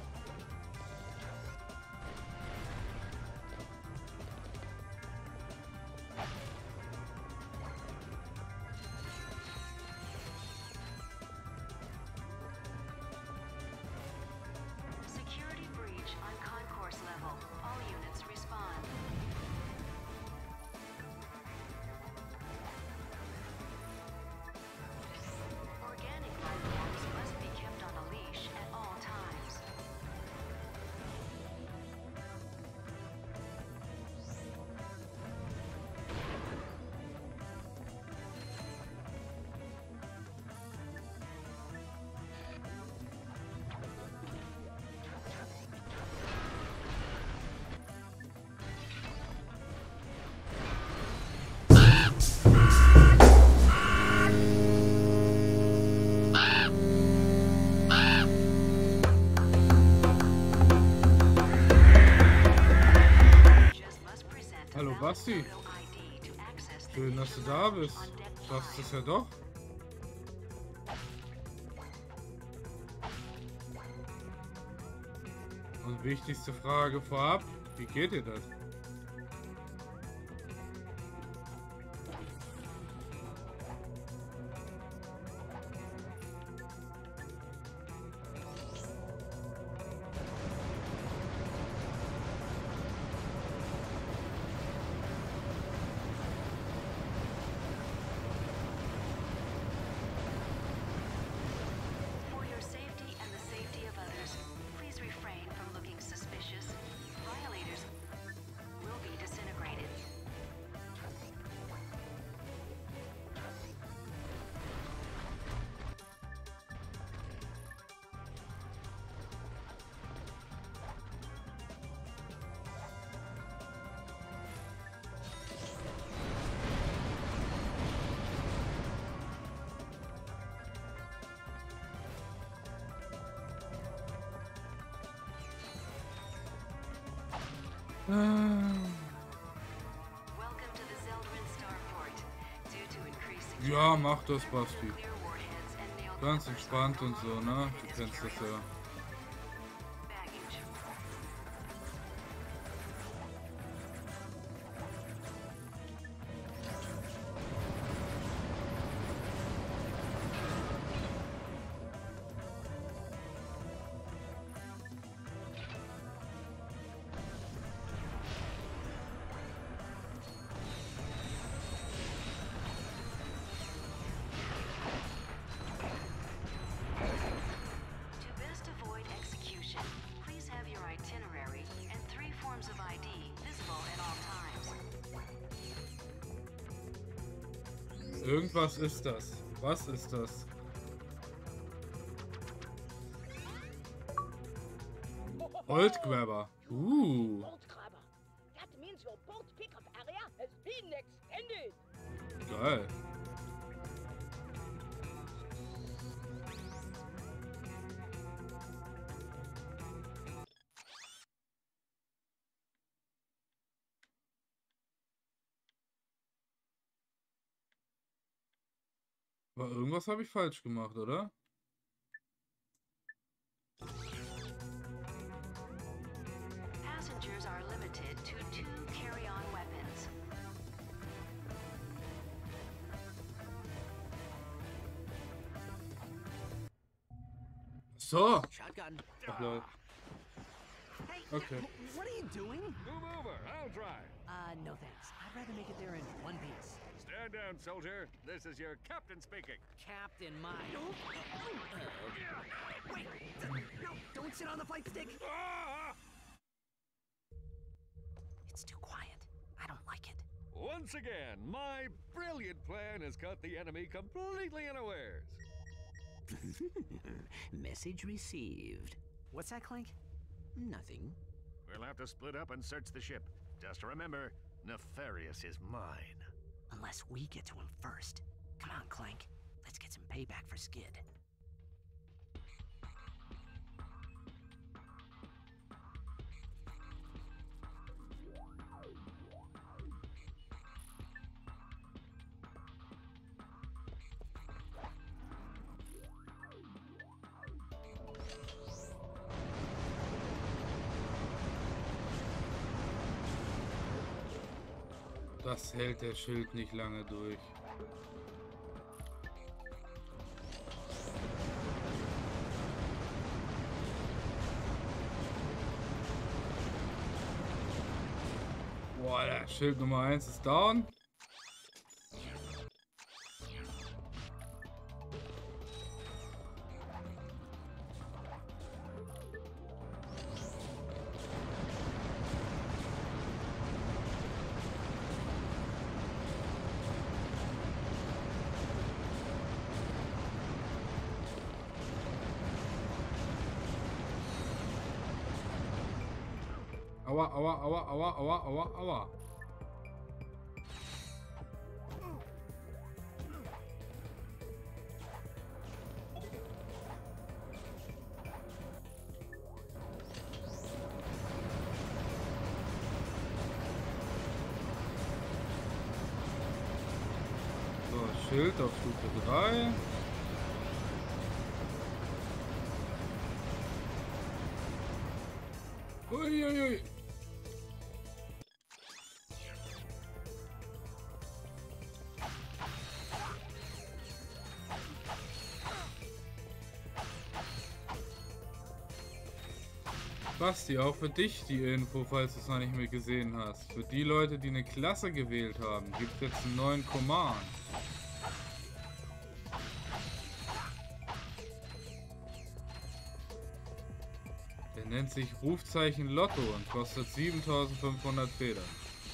Security breach on concourse level. All units respond. Organic life forms must be kept on a leash at all times. Hallo Basti. Schön, dass du da bist. Schaffst es ja doch. Und wichtigste Frage vorab, wie geht dir das? For your safety and the safety of others, please refrain from looking suspicious. Violators will be disintegrated. Welcome to the Zeldrin starport. Due to increasing Ja, mach das, Basti. nuclear warheads and nailed Ganz entspannt und so, ne? Du kennst das ja. baggage. To best Irgendwas ist das. Was ist das? Boltgrabber. Bolt grabber. That means your bolt pickup area has been extended. Geil. Aber irgendwas habe ich falsch gemacht, oder? Passengers are limited to 2 carry-on weapons. So. Shotgun. Ach, Leute. Hey, Okay. what are you doing? Move over, I'll try. No thanks. I'd rather make it there in one piece. Stand down, soldier. This is your captain speaking. Captain, my... Wait! No, don't sit on the fight stick! It's too quiet. I don't like it. Once again, my brilliant plan has caught the enemy completely unawares. Message received. What's that, Clank? Nothing. We'll have to split up and search the ship. Just remember, Nefarious is mine. Unless we get to him first. Come on, Clank. Let's get some payback for Skid. Das hält der Schild nicht lange durch. Boah, der Schild Nummer 1 ist down. Aua, aua, aua, aua, aua, aua, aua. So, Schild auf Stufe 3. Uiuiui. Basti, auch für dich die Info, falls du es noch nicht mehr gesehen hast. Für die Leute, die eine Klasse gewählt haben, gibt es jetzt einen neuen Command. Der nennt sich Rufzeichen Lotto und kostet 7500 Federn.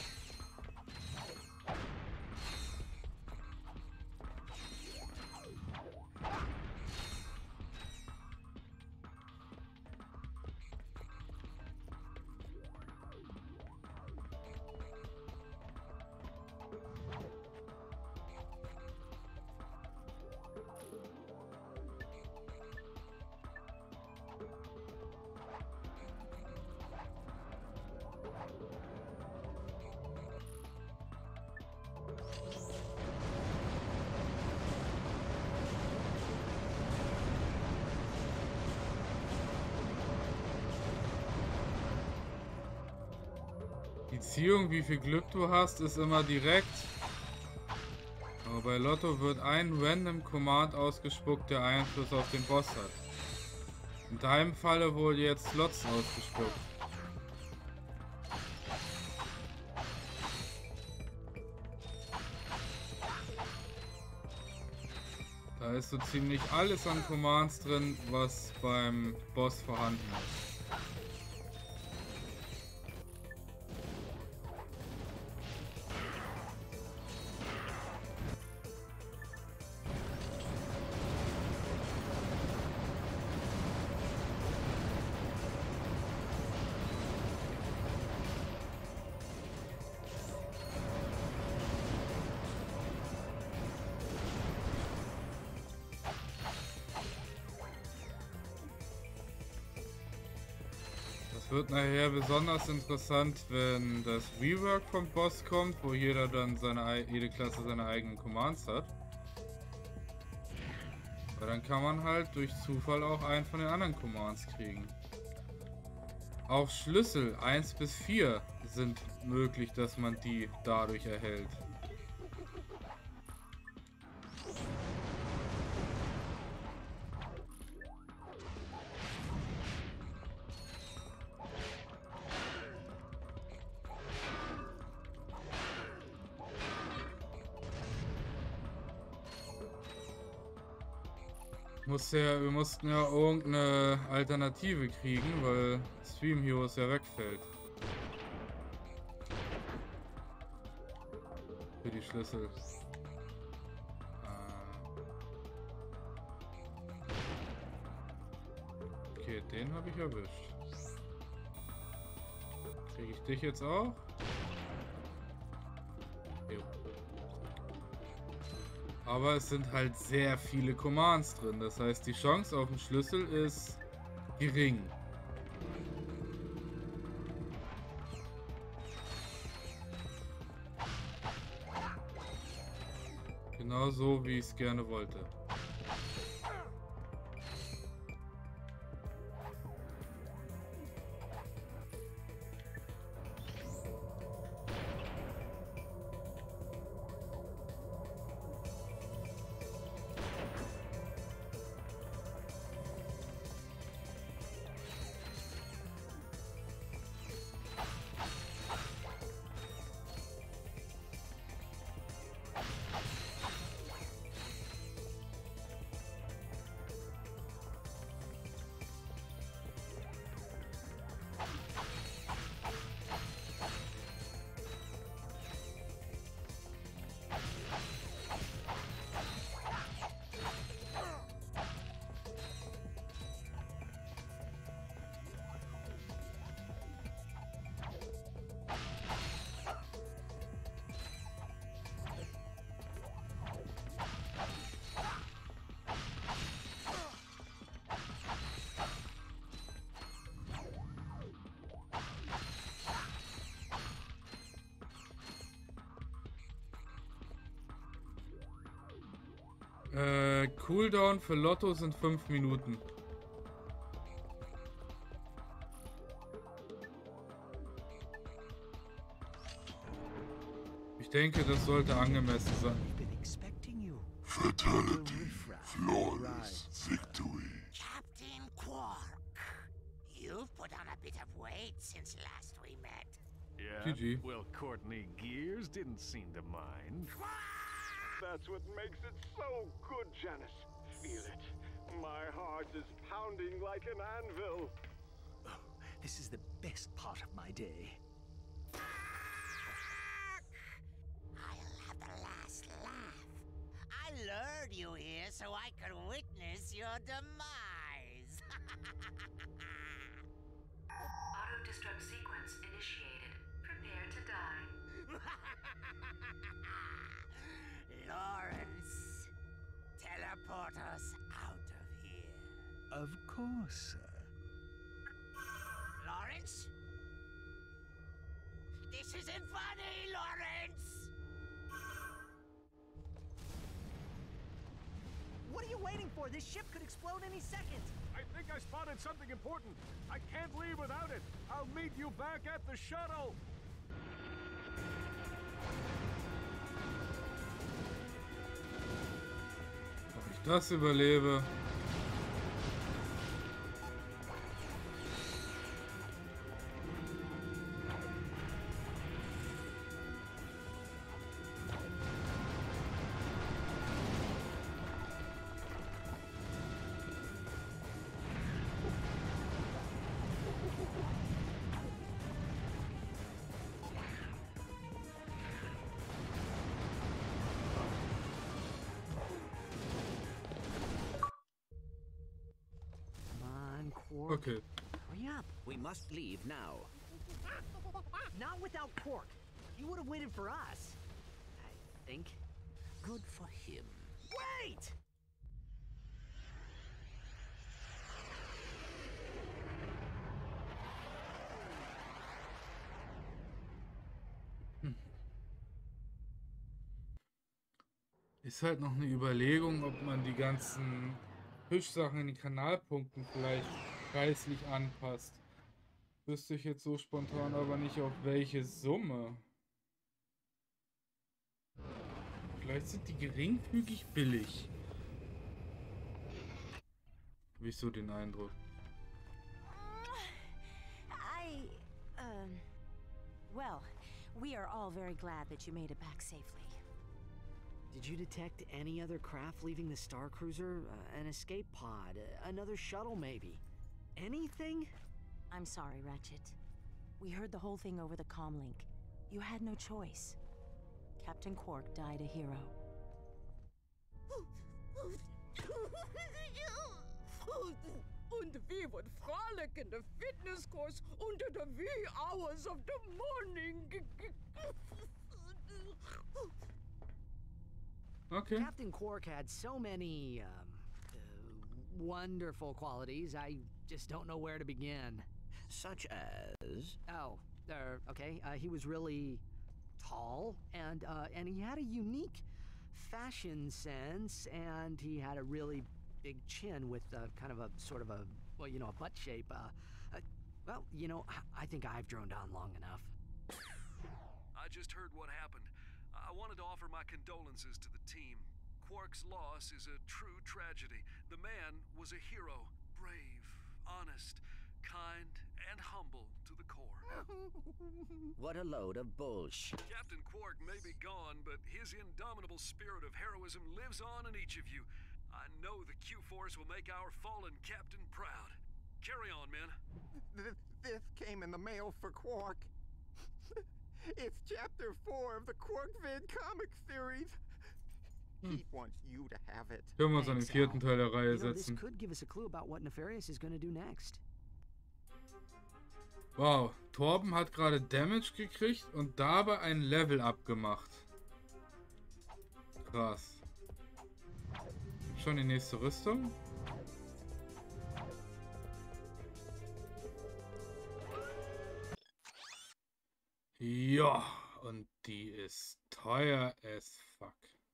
Die Ziehung, wie viel Glück du hast, ist immer direkt. Aber bei Lotto wird ein random Command ausgespuckt, der Einfluss auf den Boss hat. In deinem Falle wohl jetzt Slots ausgespuckt. Da ist so ziemlich alles an Commands drin, was beim Boss vorhanden ist. wird nachher besonders interessant, wenn das Rework vom Boss kommt, wo jeder dann jede Klasse seine eigenen Commands hat. Weil dann kann man halt durch Zufall auch einen von den anderen Commands kriegen. Auch Schlüssel 1 bis 4 sind möglich, dass man die dadurch erhält. Wir mussten ja irgendeine Alternative kriegen, weil Stream Heroes ja wegfällt. Für die Schlüssel. Okay, den habe ich erwischt. Kriege ich dich jetzt auch? Jo. Aber es sind halt sehr viele Commands drin. Das heißt, die Chance auf den Schlüssel ist gering. Genau so, wie ich es gerne wollte. Cooldown für Lotto sind 5 Minuten. Ich denke, das sollte angemessen sein. Fatality. Flawless victory. Captain Quark, you've put on a bit of weight since last we met. Yeah? GG. Well, Courtney Gears didn't seem to mind. That's what makes it so good, Janice. Feel it. My heart is pounding like an anvil. Oh, this is the best part of my day. I'll have the last laugh. I lured you here so I could witness your demise. Auto-destruct sequence initiated. Prepare to die. Lawrence, teleport us out of here. Of course, sir. Lawrence? This isn't funny, Lawrence! What are you waiting for? This ship could explode any second. I think I spotted something important. I can't leave without it. I'll meet you back at the shuttle. Ob ich das überlebe? Okay. Hurry up. We must leave now. Not without Quark. He would have waited for us. I think. Good for him. Wait! Ist halt noch eine Überlegung, ob man die ganzen Fischsachen in den Kanalpunkten vielleicht preislich anpasst. Wüsste ich jetzt so spontan aber nicht, auf welche Summe. Vielleicht sind die geringfügig billig. Habe ich so den Eindruck. Well, we are all very glad that you made it back safely. Did you detect any other craft leaving the Star Cruiser? An escape pod? Another shuttle, maybe? Anything? I'm sorry, Ratchet. We heard the whole thing over the comlink. You had no choice. Captain Quark died a hero. Und wie wird frolickende Fitnesskurs unter the wee hours of the morning? Okay. Captain Quark had so many, wonderful qualities, I just don't know where to begin. Such as? Oh, okay, he was really tall, and he had a unique fashion sense, and he had a really big chin with kind of a sort of a, well, you know, a butt shape. Well, you know, I think I've droned on long enough. I just heard what happened. I wanted to offer my condolences to the team. Quark's loss is a true tragedy. The man was a hero. Brave, honest, kind, and humble to the core. What a load of bullshit. Captain Quark may be gone, but his indomitable spirit of heroism lives on in each of you. I know the Q-Force will make our fallen captain proud. Carry on, men. This came in the mail for Quark. It's Chapter 4 of the Quarkvid comic series. He wants you to have it. Können wir uns an den vierten Teil der Reihe setzen. This could give us a clue about what Nefarious is going to do next. Wow, Torben hat gerade Damage gekriegt und dabei ein Level-Up gemacht. Krass. Schon die nächste Rüstung. Ja, und die ist teuer as fuck.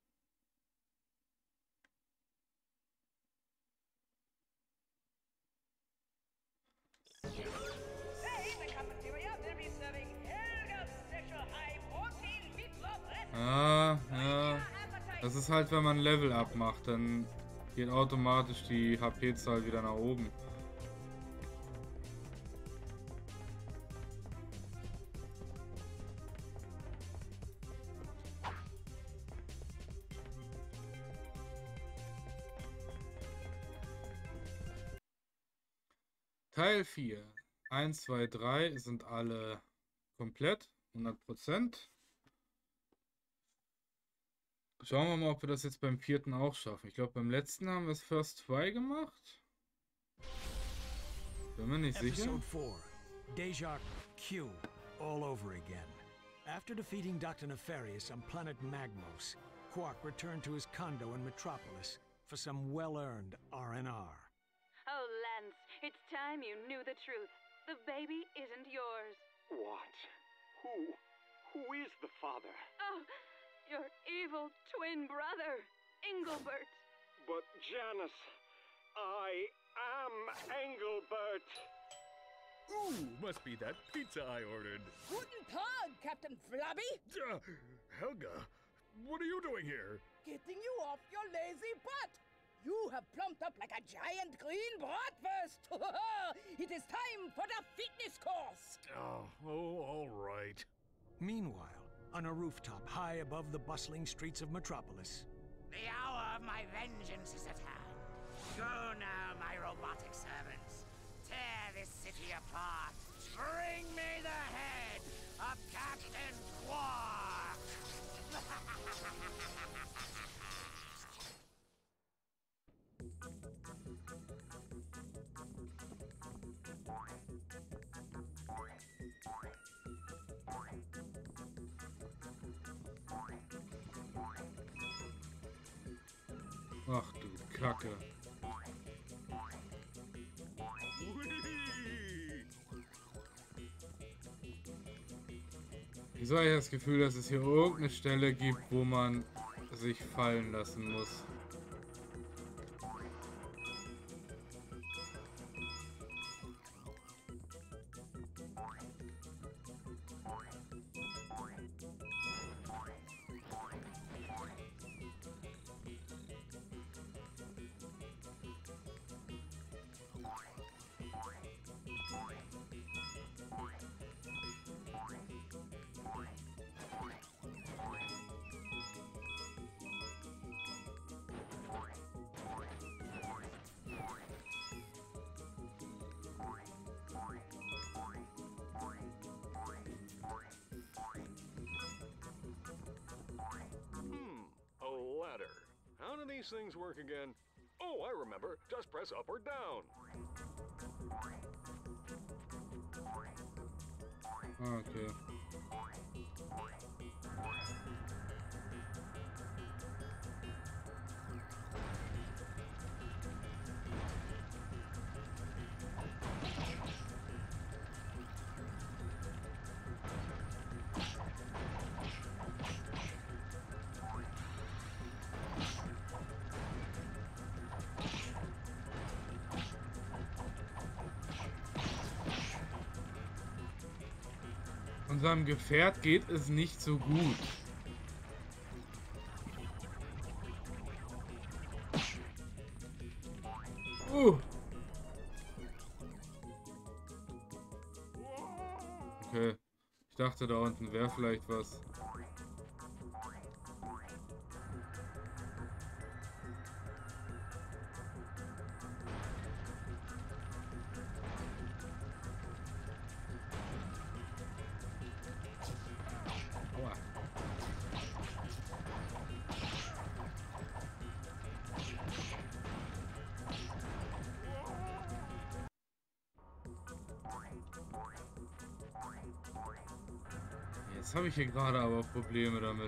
Ah, ja. Das ist halt, wenn man Level up macht, dann geht automatisch die HP-Zahl wieder nach oben. Teil 4. 1, 2, 3 sind alle komplett, 100%. Schauen wir mal, ob wir das jetzt beim vierten auch schaffen. Ich glaube, beim letzten haben wir es First 2 gemacht. Bin mir nicht sicher. Episode 4. Deja Q. All over again. After defeating Dr. Nefarious on planet Magmos, Quark returned to his condo in Metropolis for some well-earned R&R. Oh, Lance, it's time you knew the truth. The baby isn't yours. What? Who is the father? Oh, your evil twin brother, Engelbert. But Janice, I am Engelbert. Ooh, must be that pizza I ordered. Guten Tag, Captain Flabby. Helga, what are you doing here? Getting you off your lazy butt. You have plumped up like a giant green bratwurst. It is time for the fitness course. Oh, all right. Meanwhile, on a rooftop high above the bustling streets of Metropolis. The hour of my vengeance is at hand. Go now, my robotic servants. Tear this city apart. Bring me the head of Captain Quark. Ach du Kacke. Wieso habe ich das Gefühl, dass es hier irgendeine Stelle gibt, wo man sich fallen lassen muss. How do these things work again? Oh, I remember. Just press up or down. Okay. Unserem Gefährt geht es nicht so gut. Okay. Ich dachte, da unten wäre vielleicht was. Jetzt habe ich hier gerade aber Probleme damit.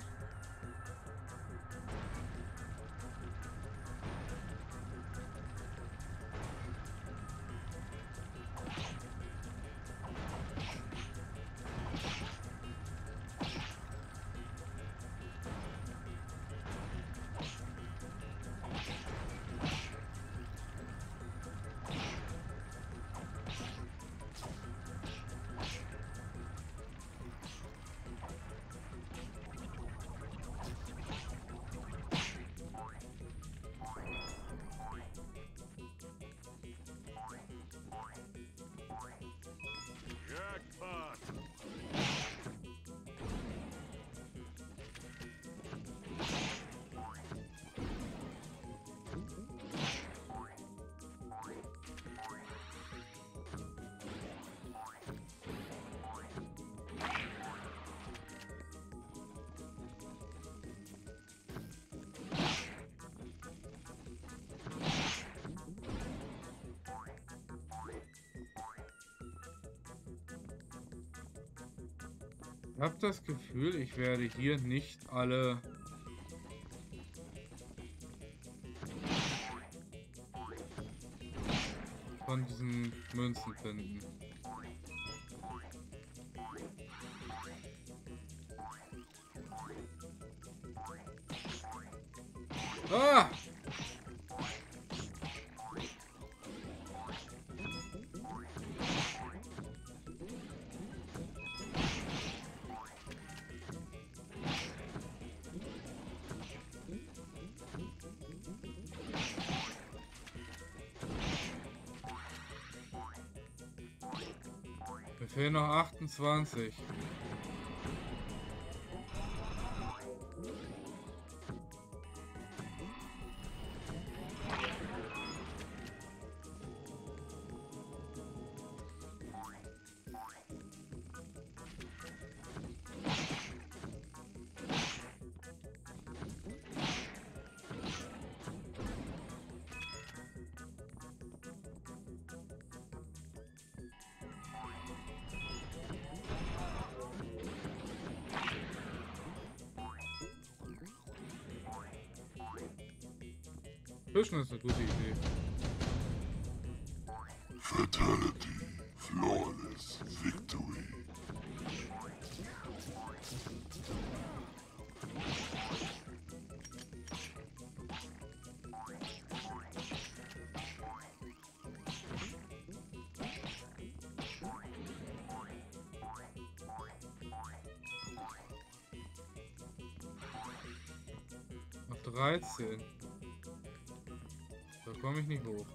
Ich habe das Gefühl, ich werde hier nicht alle von diesen Münzen finden. Ah! Mir fehlen noch 28. Fischen ist eine gute Idee. Fatality. Flawless victory. 13. Da komme ich nicht hoch.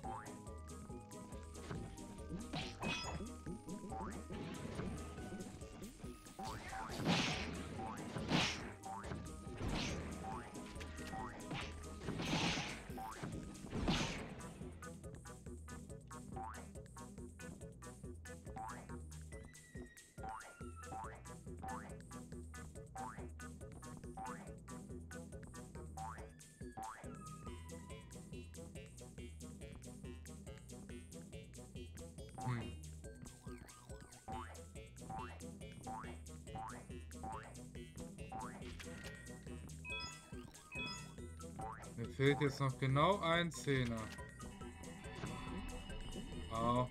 Mir fehlt jetzt noch genau ein Zehner. Au.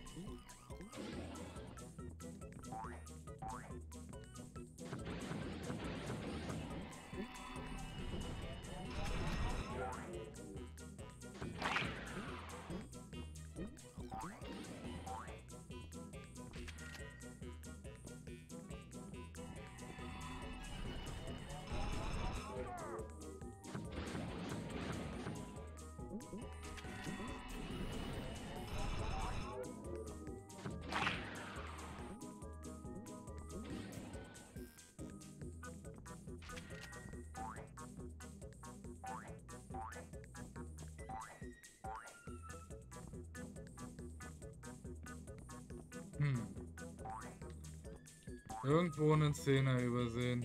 Irgendwo einen Zehner übersehen.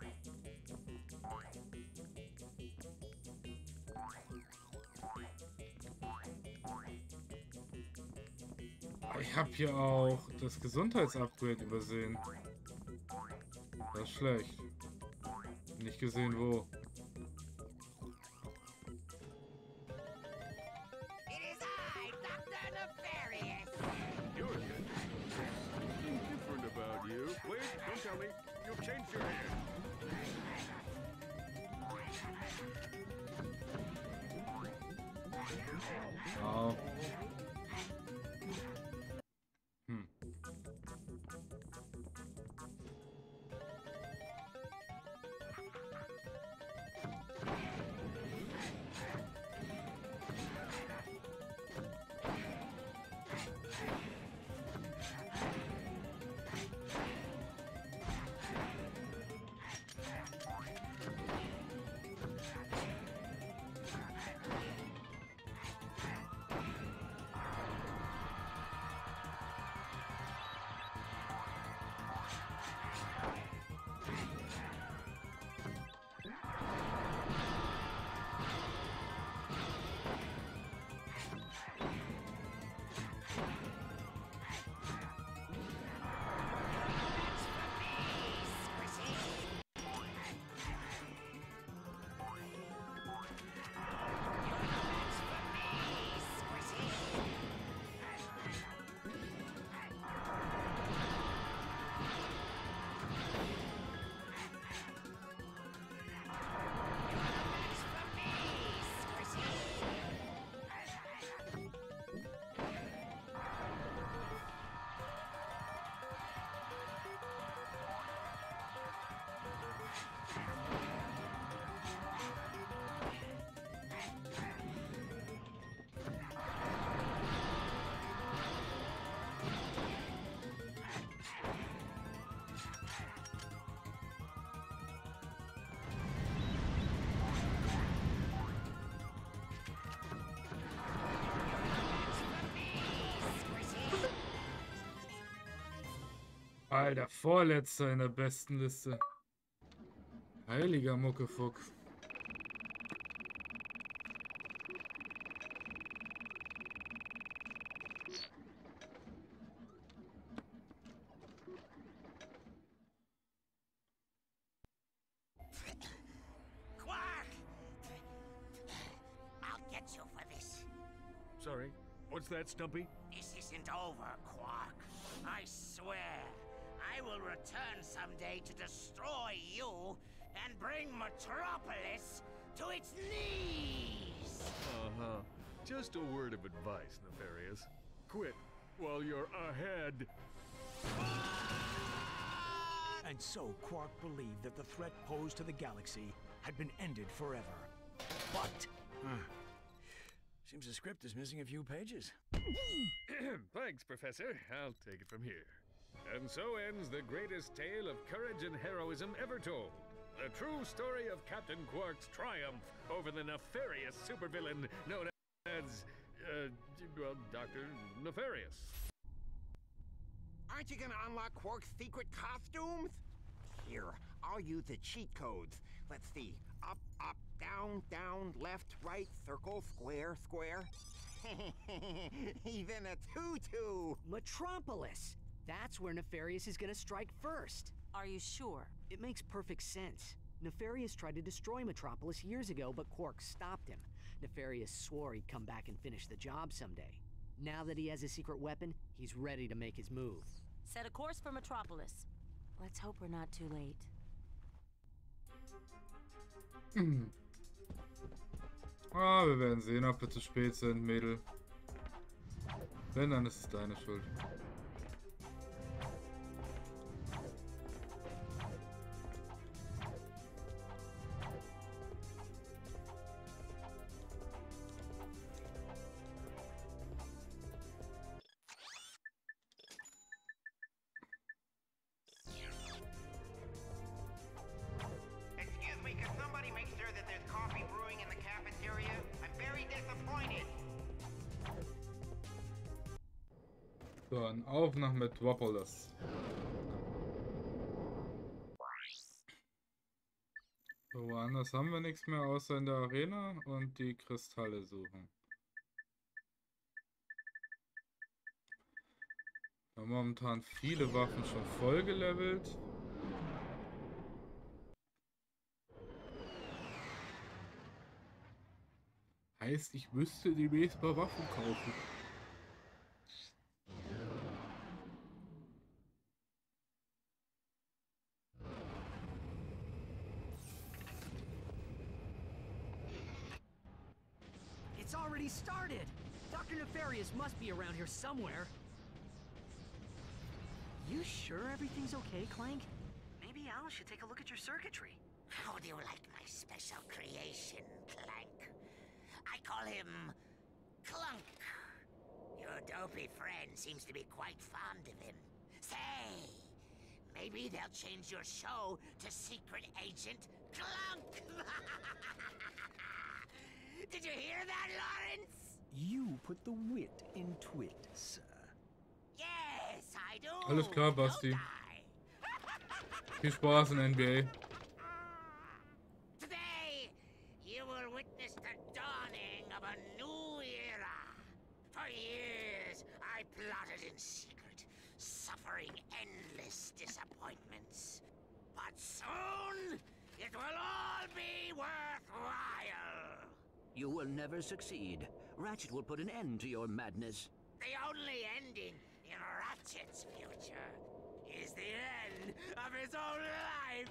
Ich habe hier auch das Gesundheitsupgrade übersehen. Das ist schlecht. Nicht gesehen wo. Tell me, you've changed your hair. Oh. Alter, Vorletzter in der besten Liste. Heiliger Muckefuck. Quark! I'll get you for this. Sorry, what's that, Stumpy? This isn't over, Quark. I swear. I will return someday to destroy you and bring Metropolis to its knees! Uh-huh. Just a word of advice, Nefarious. Quit while you're ahead. And so Quark believed that the threat posed to the galaxy had been ended forever. fucked. Seems the script is missing a few pages. Thanks, Professor. I'll take it from here. And so ends the greatest tale of courage and heroism ever told. The true story of Captain Quark's triumph over the nefarious supervillain known as, well, Dr. Nefarious. Aren't you gonna unlock Quark's secret costumes? Here, I'll use the cheat codes. Let's see. Up, up, down, down, left, right, circle, square, square. He's in a tutu! Metropolis! That's where Nefarious is gonna strike first. Are you sure? It makes perfect sense. Nefarious tried to destroy Metropolis years ago, but Quark stopped him. Nefarious swore he'd come back and finish the job someday. Now that he has a secret weapon, he's ready to make his move. Set a course for Metropolis. Let's hope we're not too late. Wir werden sehen, ob wir zu spät sind, Mädel. Wenn, dann ist es deine Schuld. Dann auf nach Metropolis. So, woanders haben wir nichts mehr außer in der Arena und die Kristalle suchen. Wir haben momentan viele Waffen schon voll gelevelt. Heißt, ich müsste demnächst mal Waffen kaufen. It's already started! Dr. Nefarious must be around here somewhere. You sure everything's okay, Clank? Maybe Al should take a look at your circuitry. How do you like my special creation, Clank? I call him Clunk. Your dopey friend seems to be quite fond of him. Say, maybe they'll change your show to Secret Agent Clunk. Did you hear that, Lawrence? You put the wit into it, sir. Yes, I do. Alles klar, Basti. Viel Spaß in NBA. Today, you will witness the dawning of a new era. For years, I plotted in secret, suffering endless disappointments. But soon, it will all be worthwhile. You will never succeed. Ratchet will put an end to your madness. The only ending in Ratchet's future is the end of his own life.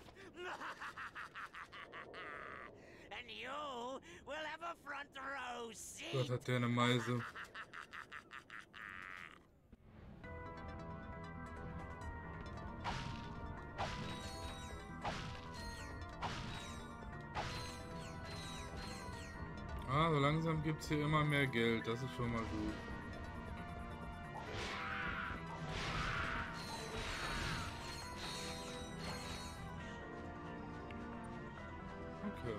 And you will have a front row seat. Gott, hat der eine Meise. Ah, so langsam gibt es hier immer mehr Geld. Das ist schon mal gut. Okay.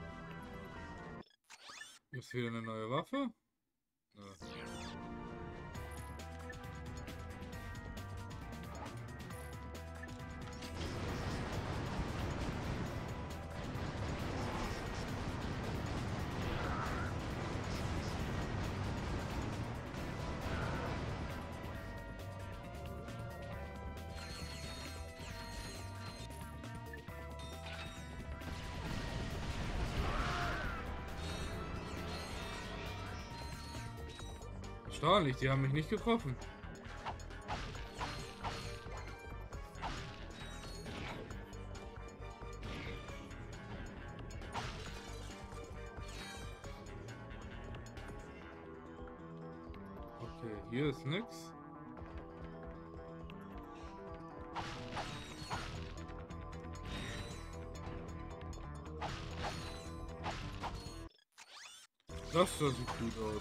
Gibt's wieder eine neue Waffe? Ja. Erstaunlich, die haben mich nicht getroffen. Okay, hier ist nix. Das sieht gut aus.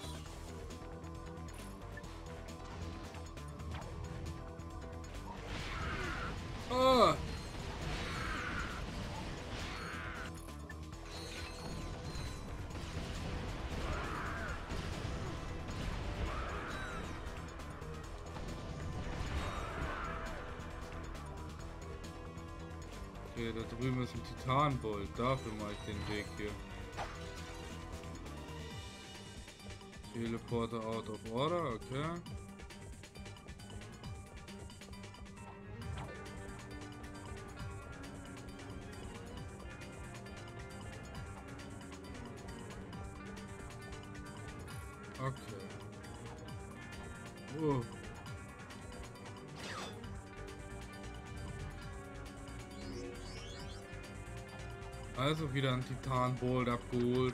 Ah! Okay, da drüben ist ein Titanbolt. Dafür mache ich den Weg hier. Teleporter out of order, okay. Okay. Oh. Also wieder ein Titanbolt abgeholt.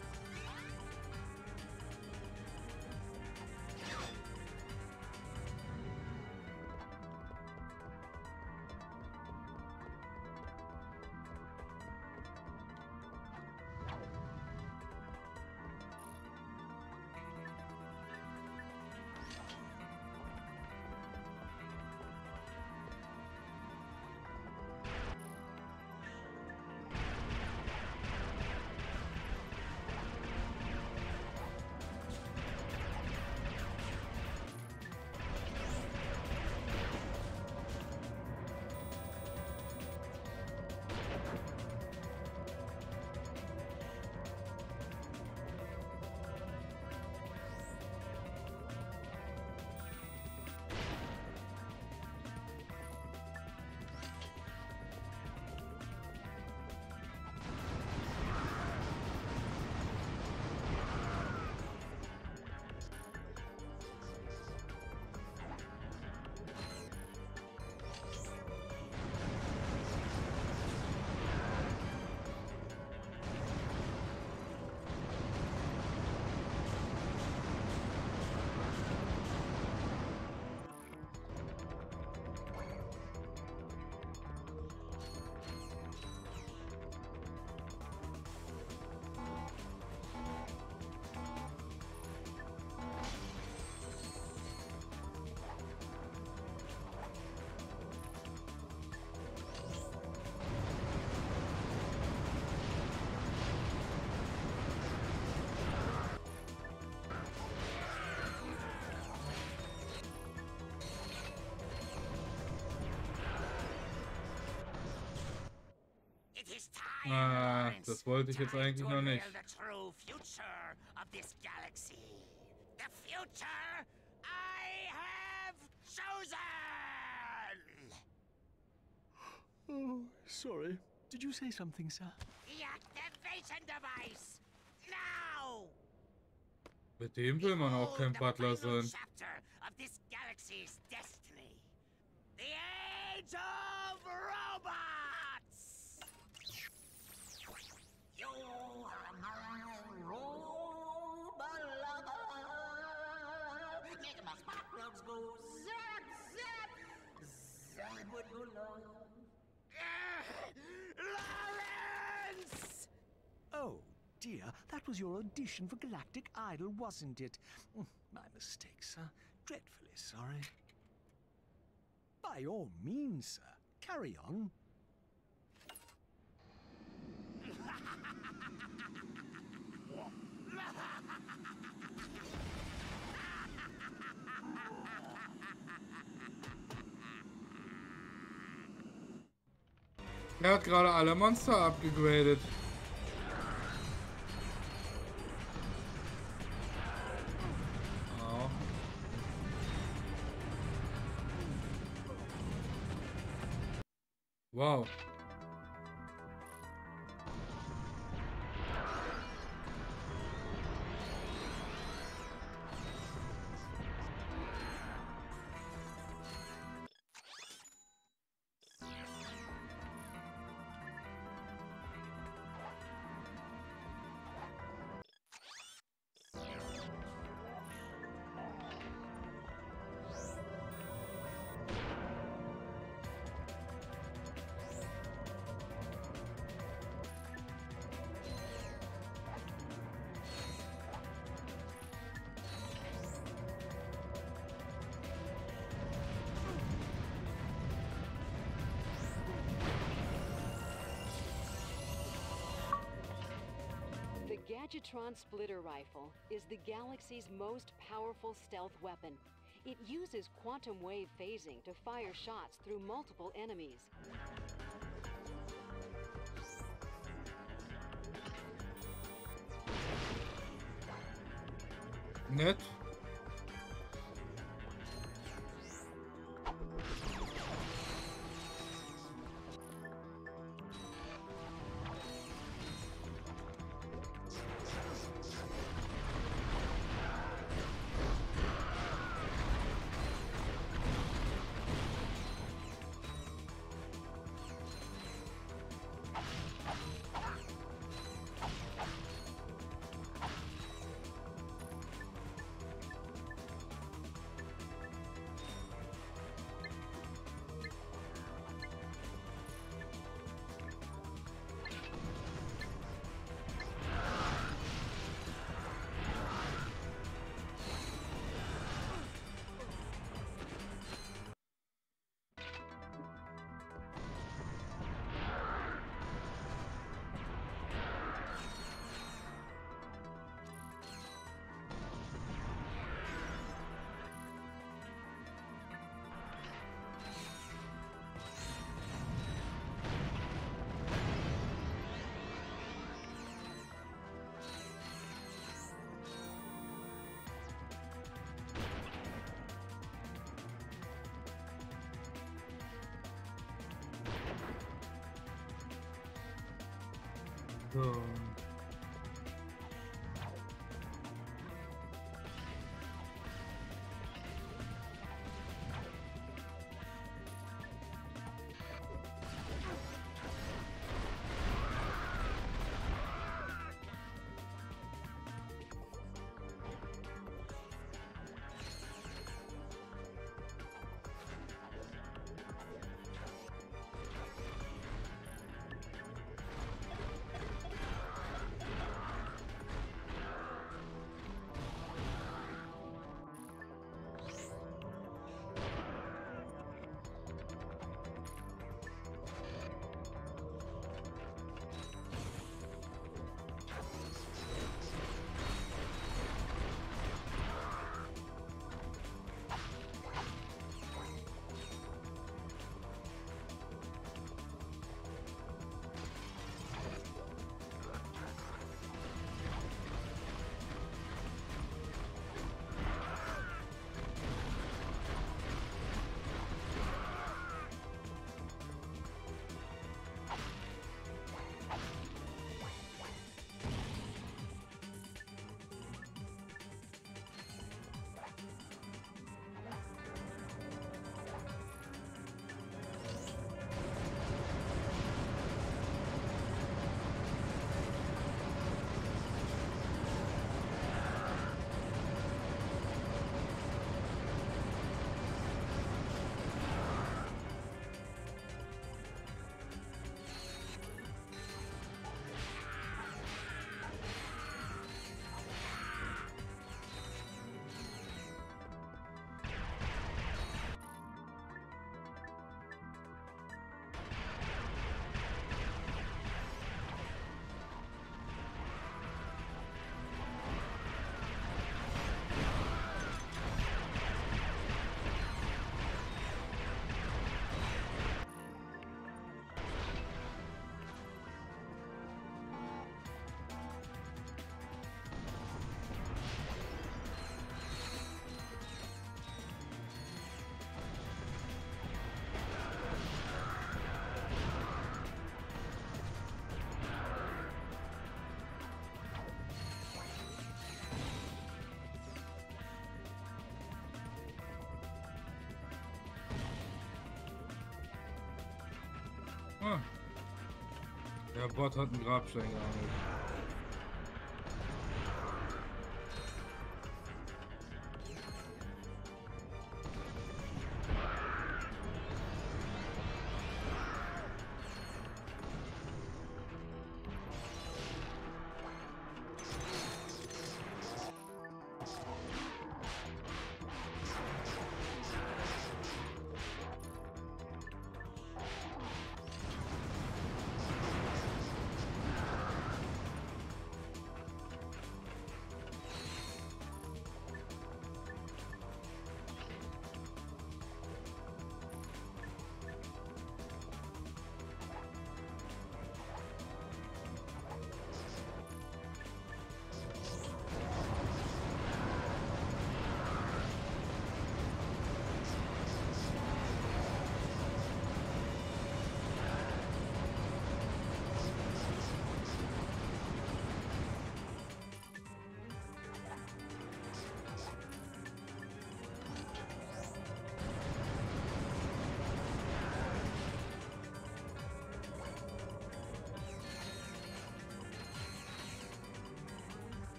Ah, das wollte ich jetzt eigentlich noch nicht. Oh, sorry. Did you say something, sir? The activation device! Now! Mit dem will man auch kein Butler sein. Chapter of this galaxy's destiny. The Age of Robots! You are my robot lover. Make my spark plugs go zap, zap. Zap with your love. Lawrence! Oh, dear. That was your audition for Galactic Idol, wasn't it? My mistake, sir. Dreadfully sorry. By all means, sir. Carry on. Er hat gerade alle Monster abgegradet. Oh. Wow. Gadgetron Splitter Rifle is the galaxy's most powerful stealth weapon. It uses quantum wave phasing to fire shots through multiple enemies. Nett. So. Ah. Der Bot hat einen Grabstein geangelt.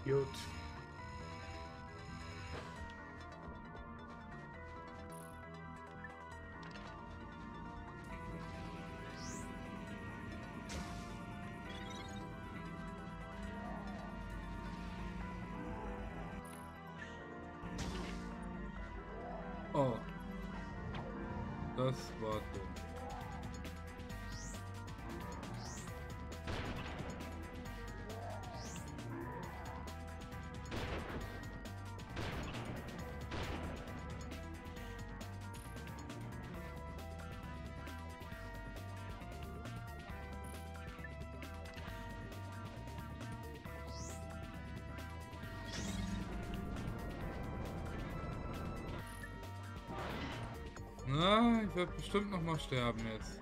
Gut. Oh. Das war dumm. Na, ich werde bestimmt noch mal sterben jetzt.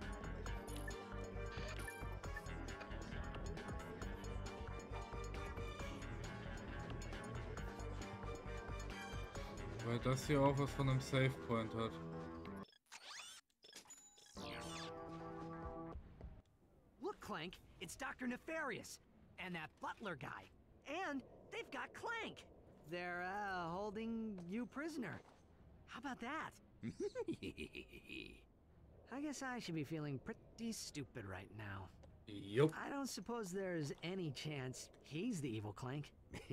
Weil das hier auch was von einem Save Point hat. Look, Clank, it's Dr. Nefarious and that butler guy. And they've got Clank. They're holding you prisoner. How about that? I guess I should be feeling pretty stupid right now. Yup. I don't suppose there's any chance he's the evil Clank.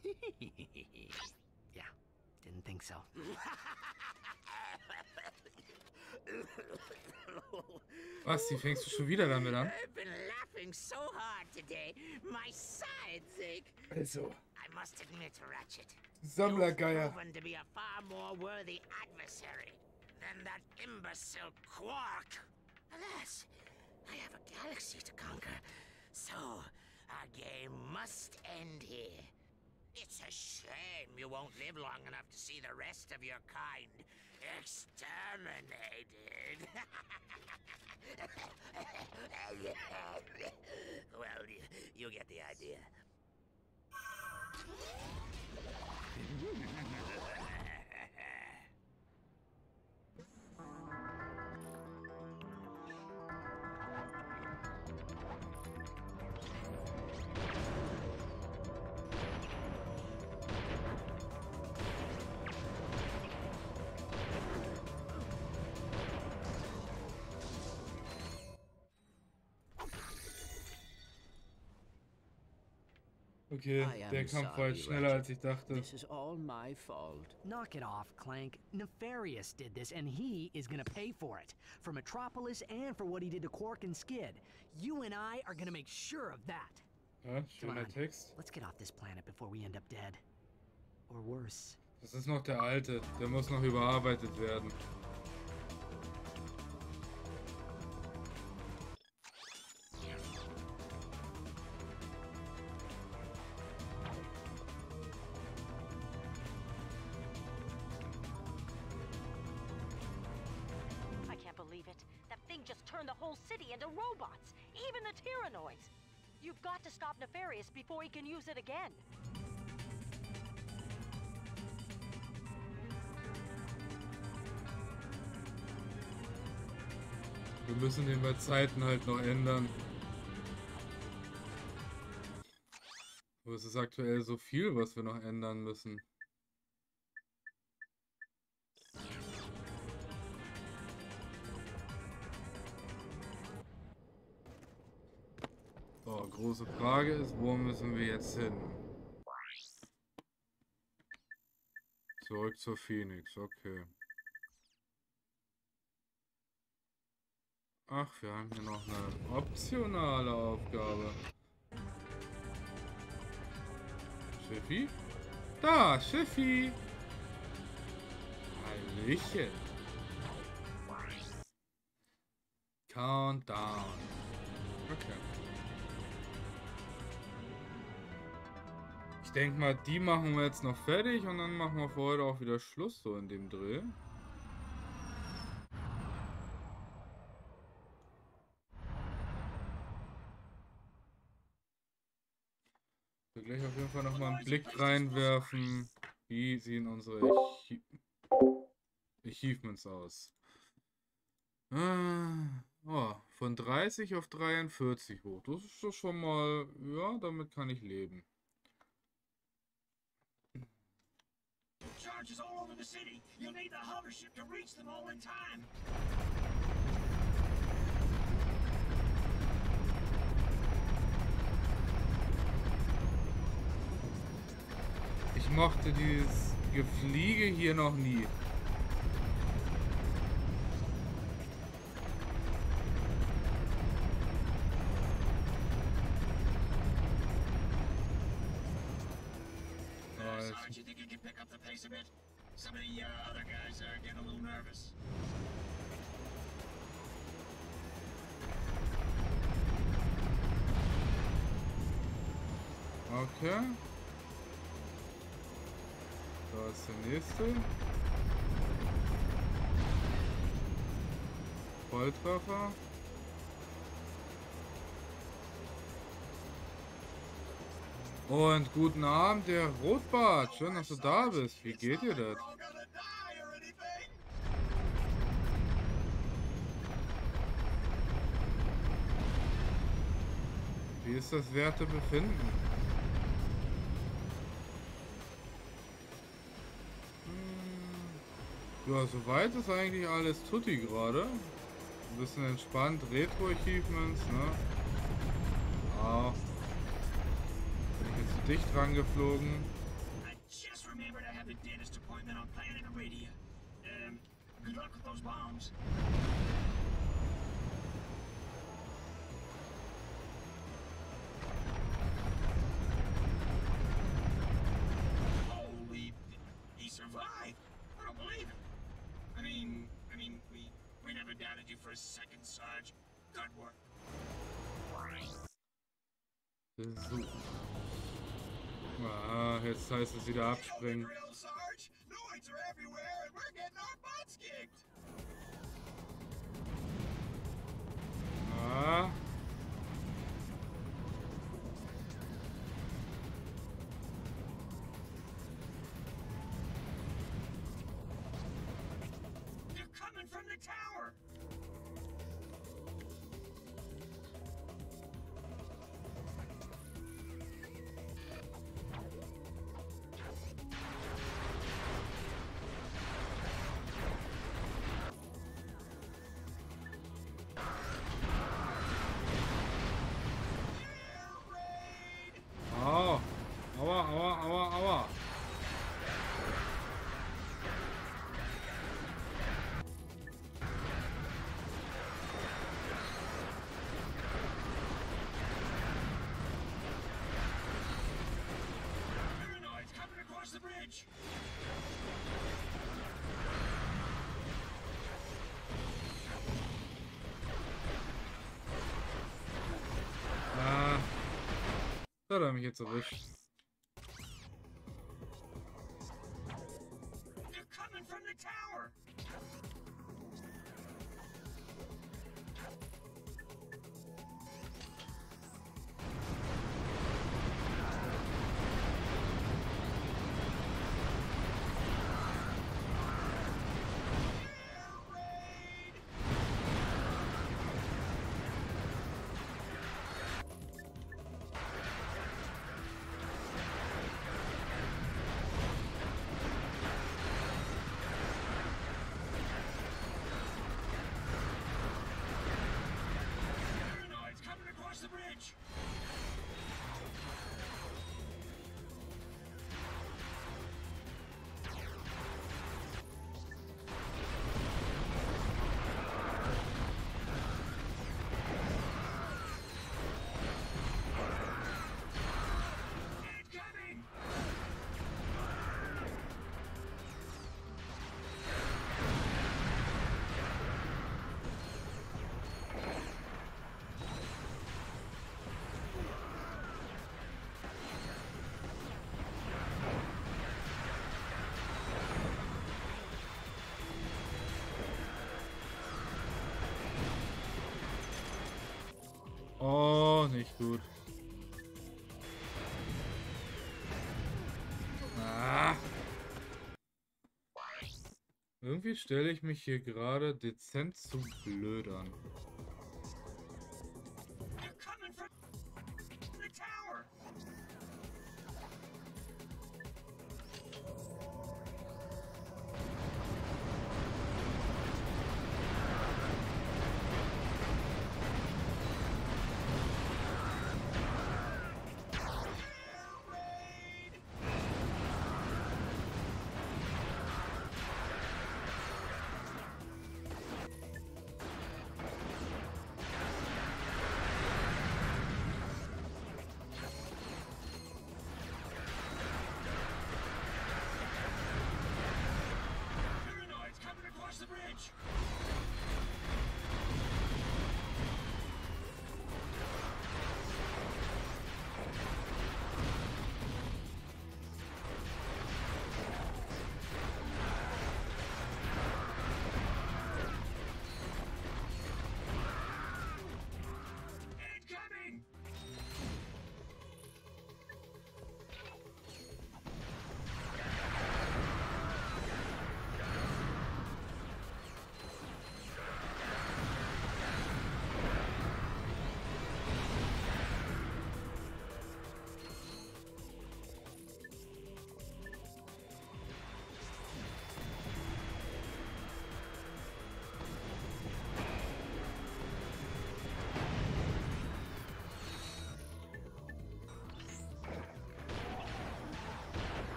Yeah, didn't think so. Basti, fängst du schon wieder damit an? I've been laughing so hard today, my sides ache. Also. I must admit, Ratchet, Sammlergeier. you've proven to be a far more worthy adversary than that imbecile Quark. Alas, I have a galaxy to conquer, so our game must end here. It's a shame you won't live long enough to see the rest of your kind exterminated. Well, you get the idea. Okay, der Kampf war jetzt schneller als ich dachte. This is all my fault. Knock it off, Clank. Nefarious did this, and he is gonna pay for it. For Metropolis and for what he did to Quark and Skid. You and I are gonna make sure of that. Ja, schöner Text. Let's get off this planet before we end up dead. Or worse. Das ist noch der alte. Der muss noch überarbeitet werden. Turn the whole city into robots, even the Tyrannoids. You've got to stop Nefarious before he can use it again. Wir müssen den bei Zeiten halt noch ändern. Aber es ist aktuell so viel, was wir noch ändern müssen. So, große Frage ist, wo müssen wir jetzt hin? Zurück zur Phoenix, okay. Ach, wir haben hier noch eine optionale Aufgabe. Schiffi? Da, Schiffi! Hallöchen! Countdown. Okay. Ich denke mal, die machen wir jetzt noch fertig und dann machen wir für heute auch wieder Schluss so in dem Dreh. Ich will gleich auf jeden Fall noch mal einen Blick reinwerfen, wie sehen unsere Achievements aus. Oh, von 30 auf 43 hoch. Das ist doch schon mal, ja, damit kann ich leben. Sarge is all over the city. You'll need the hover ship to reach them all in time. Ich mochte dieses Gefliege hier noch nie. Sarge, you think you can pick up the pace a bit? Some of the other guys are getting a little nervous. Okay. Da ist der nächste. Volltreffer. Und guten Abend, der Rotbart. Schön, dass du da bist. Wie geht dir das? Wie ist das Wertebefinden? Ja, soweit ist eigentlich alles tutti gerade. Ein bisschen entspannt. Retro-Achievements, ne? Ah. Bin ich jetzt zu dicht rangeflogen? I just remembered I have a dentist appointment on Planet Iridia. Good luck with those bombs. Holy, he survived. I don't believe it. I mean, we never doubted you for a second, Sarge. Good work. So. Ah, jetzt heißt es wieder abspringen. Ah. They're coming from the tower. Au. Aua, aua, aua, aua. Paranoid's coming across the bridge. Ah. Da hat er mich jetzt erwischt. They're coming from the tower. Paranoid's coming across the bridge. Incoming. Oh, nicht gut. Ah. Irgendwie stelle ich mich hier gerade dezent zu blöd an. They're coming from the tower.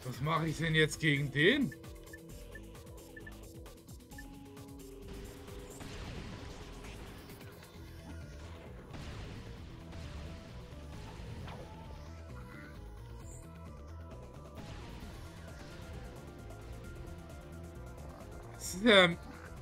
Was mache ich denn jetzt gegen den? Das ist ja...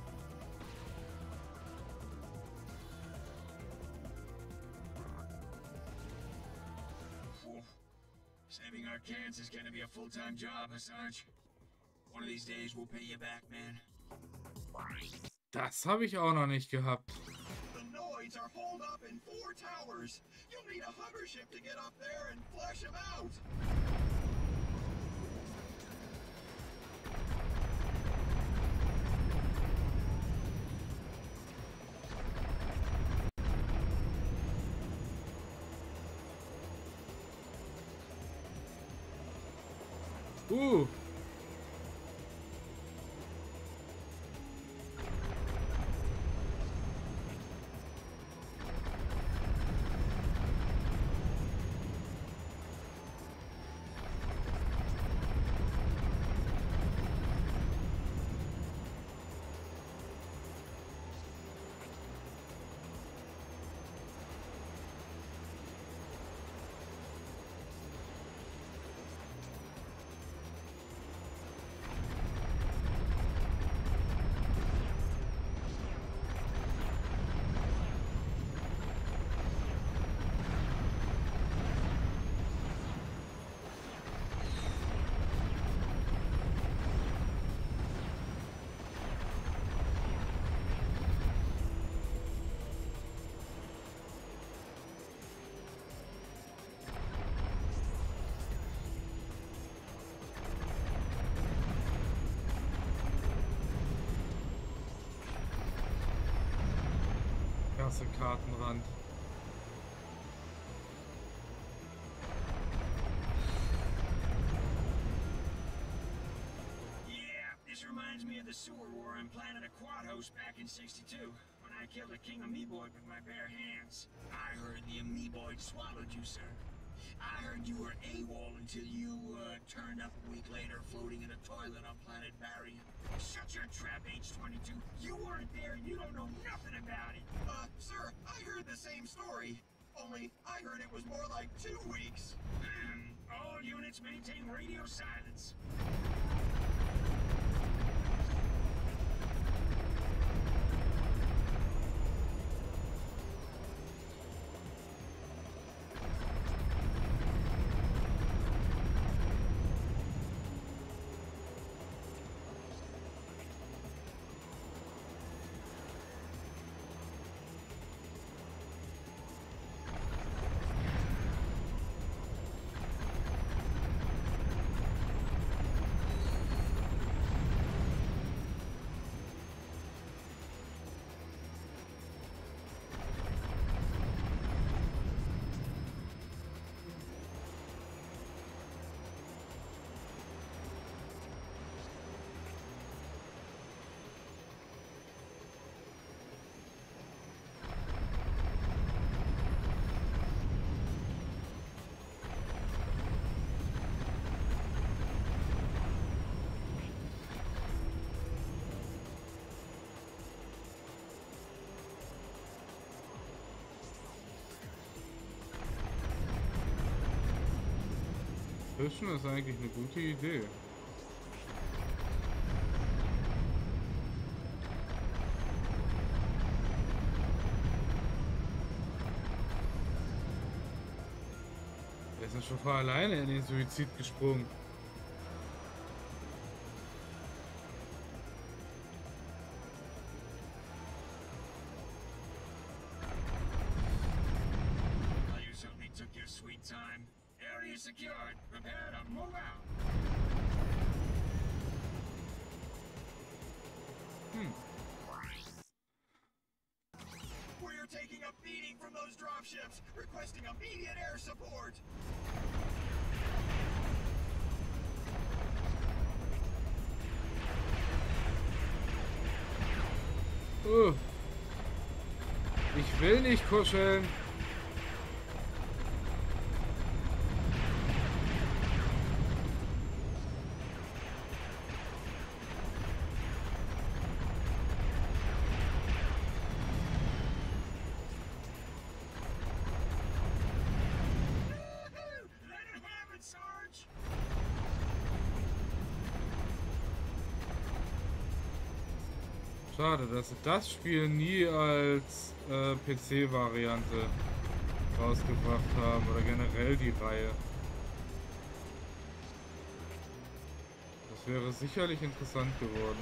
Saving our kids is gonna be a full-time job, Sarge. One of these days we'll pay you back, man. Das habe ich auch noch nicht gehabt. The Noids are holed up in 4 towers. You'll need a hover ship to get up there and flush them out. Kartenrand. Yeah, this reminds me of the sewer war on planet Aquatos back in '62, when I killed a king amoeboid with my bare hands. I heard the amoeboid swallowed you, sir. I heard you were AWOL until you turned up a week later floating in a toilet on planet Varian. Shut your trap, H-22. You weren't there and you don't know nothing about it. Sir, I heard the same story. Only, I heard it was more like 2 weeks. All units maintain radio silence. Fischen ist eigentlich eine gute Idee. Er ist ja schon vor alleine in den Suizid gesprungen. You certainly took your sweet time. Area secured. Prepare to move out. We're taking a beating from those dropships, requesting immediate air support. Ich will nicht kuscheln. Schade, dass sie das Spiel nie als PC-Variante rausgebracht haben oder generell die Reihe. Das wäre sicherlich interessant geworden.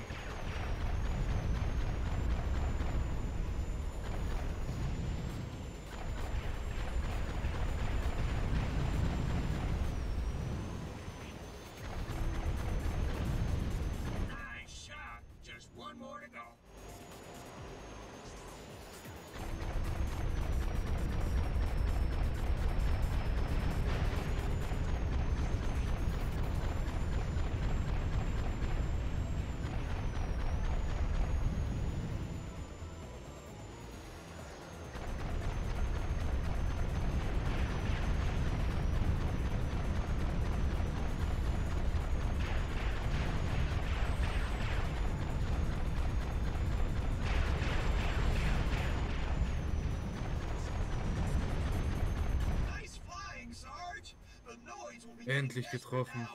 Endlich getroffen.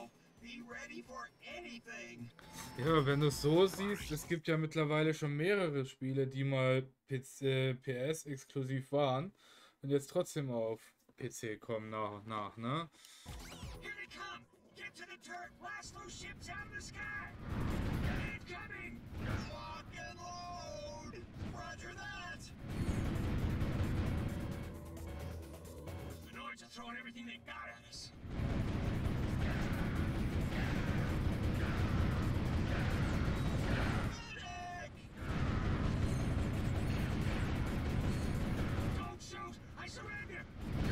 Ja, wenn du es so siehst, es gibt ja mittlerweile schon mehrere Spiele, die mal PS-exklusiv waren und jetzt trotzdem auf PC kommen nach und nach, ne? Throwing everything they got at us. Don't shoot! I surrender!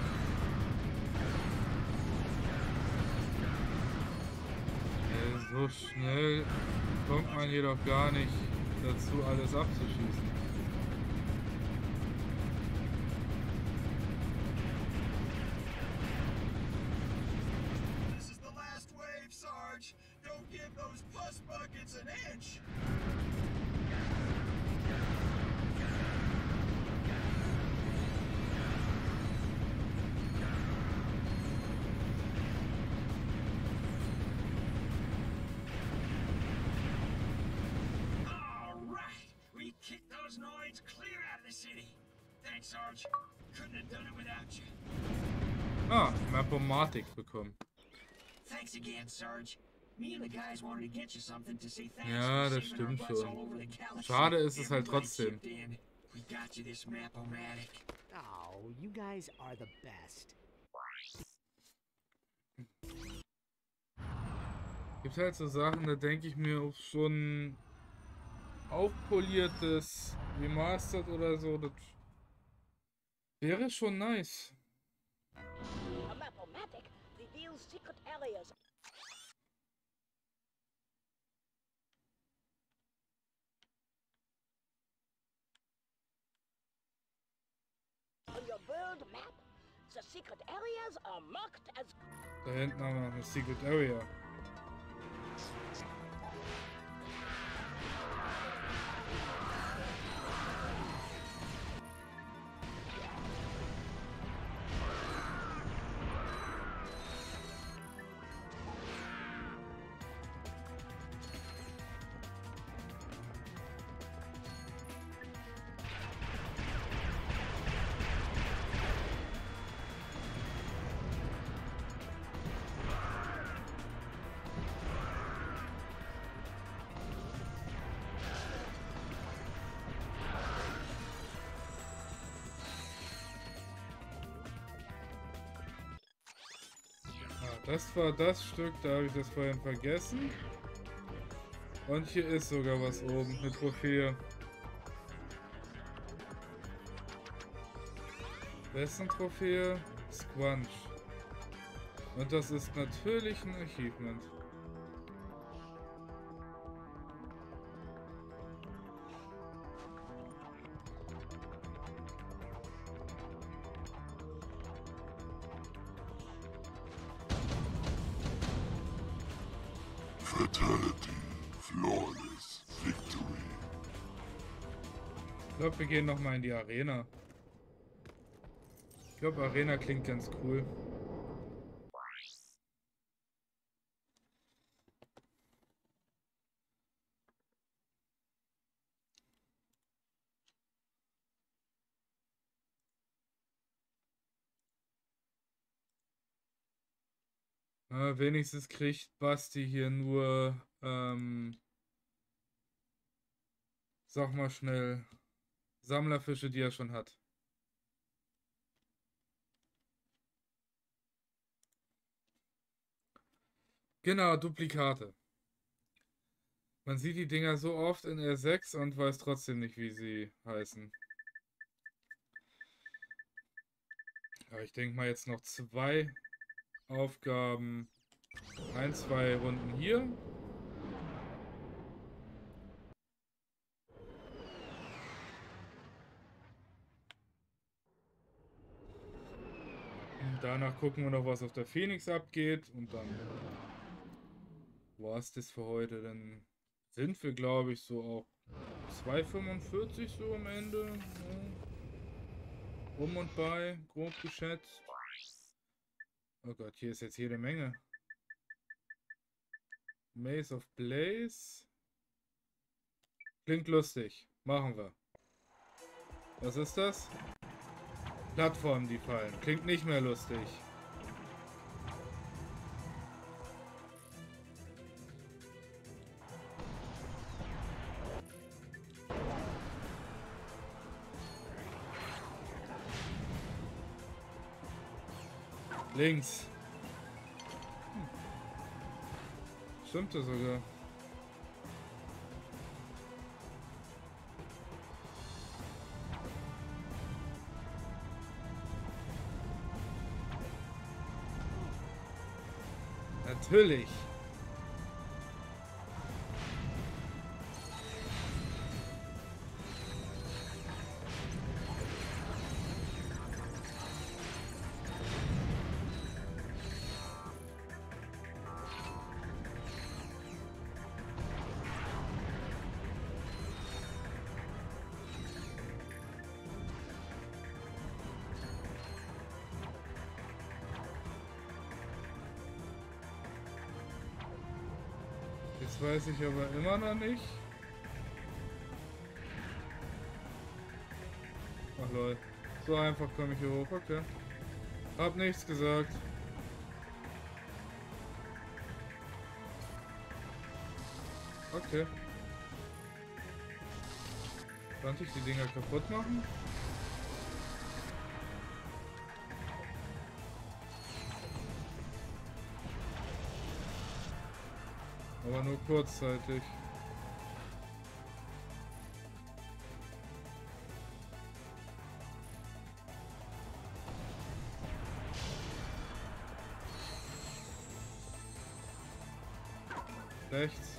So schnell kommt man jedoch gar nicht dazu, alles abzuschießen. Ah, Map-O-Matic bekommen. Ja, das stimmt schon. Schade ist es halt trotzdem. Oh, you guys are the best. Gibt halt so Sachen, da denke ich mir, ob so ein aufpoliertes Remastered oder so, das wäre schon nice. A Map-O-Matic reveals secret areas. On your world map, the secret areas are marked as... Da hinten haben wir noch eine Secret Area. Das war das Stück, da habe ich das vorhin vergessen. Und hier ist sogar was oben, eine Trophäe. Wessen Trophäe? Squanch. Und das ist natürlich ein Achievement. Fatality. Flawless Victory. Ich glaube, wir gehen nochmal in die Arena. Ich glaube, Arena klingt ganz cool. Wenigstens kriegt Basti hier nur, sag mal schnell, Sammlerfische, die er schon hat. Genau, Duplikate. Man sieht die Dinger so oft in R6 und weiß trotzdem nicht, wie sie heißen. Ja, ich denke mal jetzt noch 2 Aufgaben. 1, 2 Runden hier. Und danach gucken wir noch, was auf der Phoenix abgeht. Und dann war es das für heute. Dann sind wir, glaube ich, so auch 2,45 so am Ende. Ja. Um und bei, grob geschätzt. Oh Gott, hier ist jetzt jede Menge. Maze of Blaze. Klingt lustig. Machen wir. Was ist das? Plattformen, die fallen. Klingt nicht mehr lustig. Links. Stimmt das sogar. Natürlich. Jetzt weiß ich aber immer noch nicht. Ach lol. So einfach komme ich hier hoch. Okay. Hab nichts gesagt. Okay. Konnte ich die Dinger kaputt machen? Aber nur kurzzeitig. Rechts.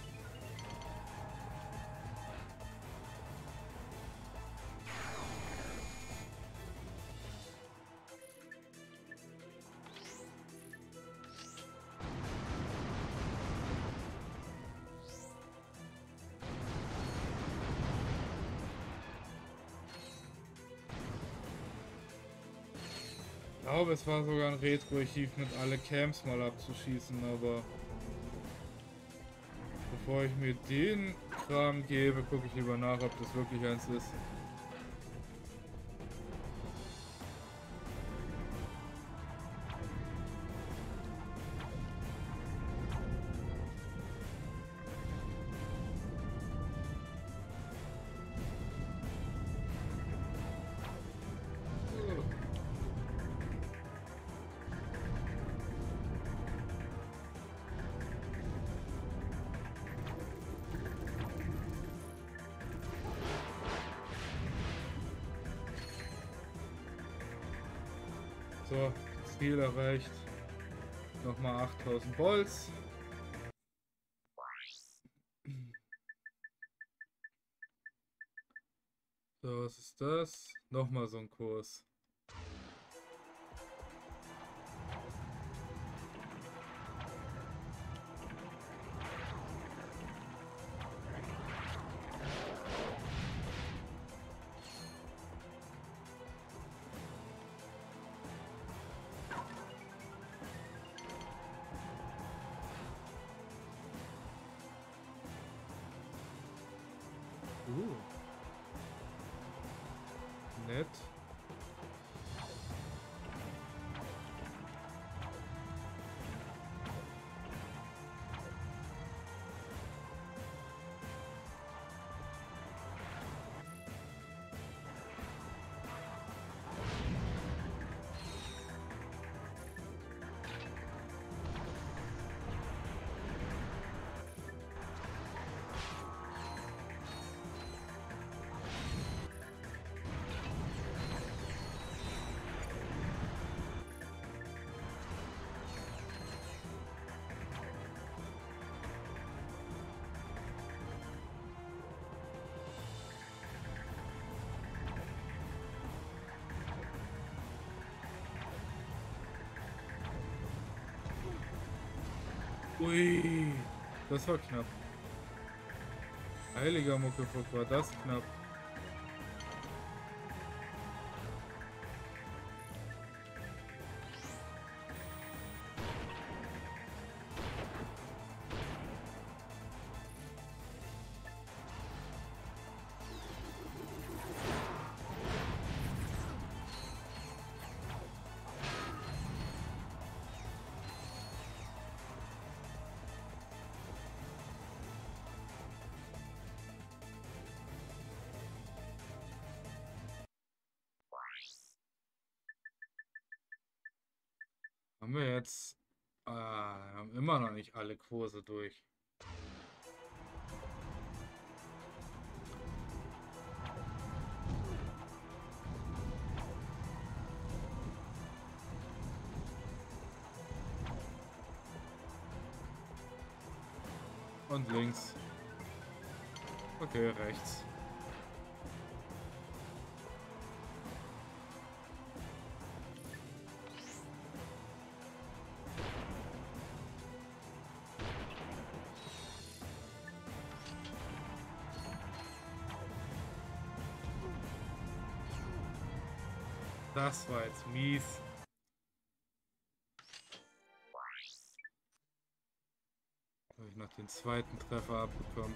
Ich glaube, es war sogar ein Retro-Archiv mit alle Camps mal abzuschießen, aber bevor ich mir den Kram gebe, gucke ich lieber nach, ob das wirklich eins ist. So, Ziel erreicht. Nochmal 8000 Bolts. So, was ist das? Nochmal so ein Kurs. Nett. Ui, das war knapp. Heiliger Muckefuck, war das knapp. Haben wir jetzt... haben immer noch nicht alle Kurse durch. Und links. Okay, rechts. Das war jetzt mies. Habe ich noch den zweiten Treffer abbekommen.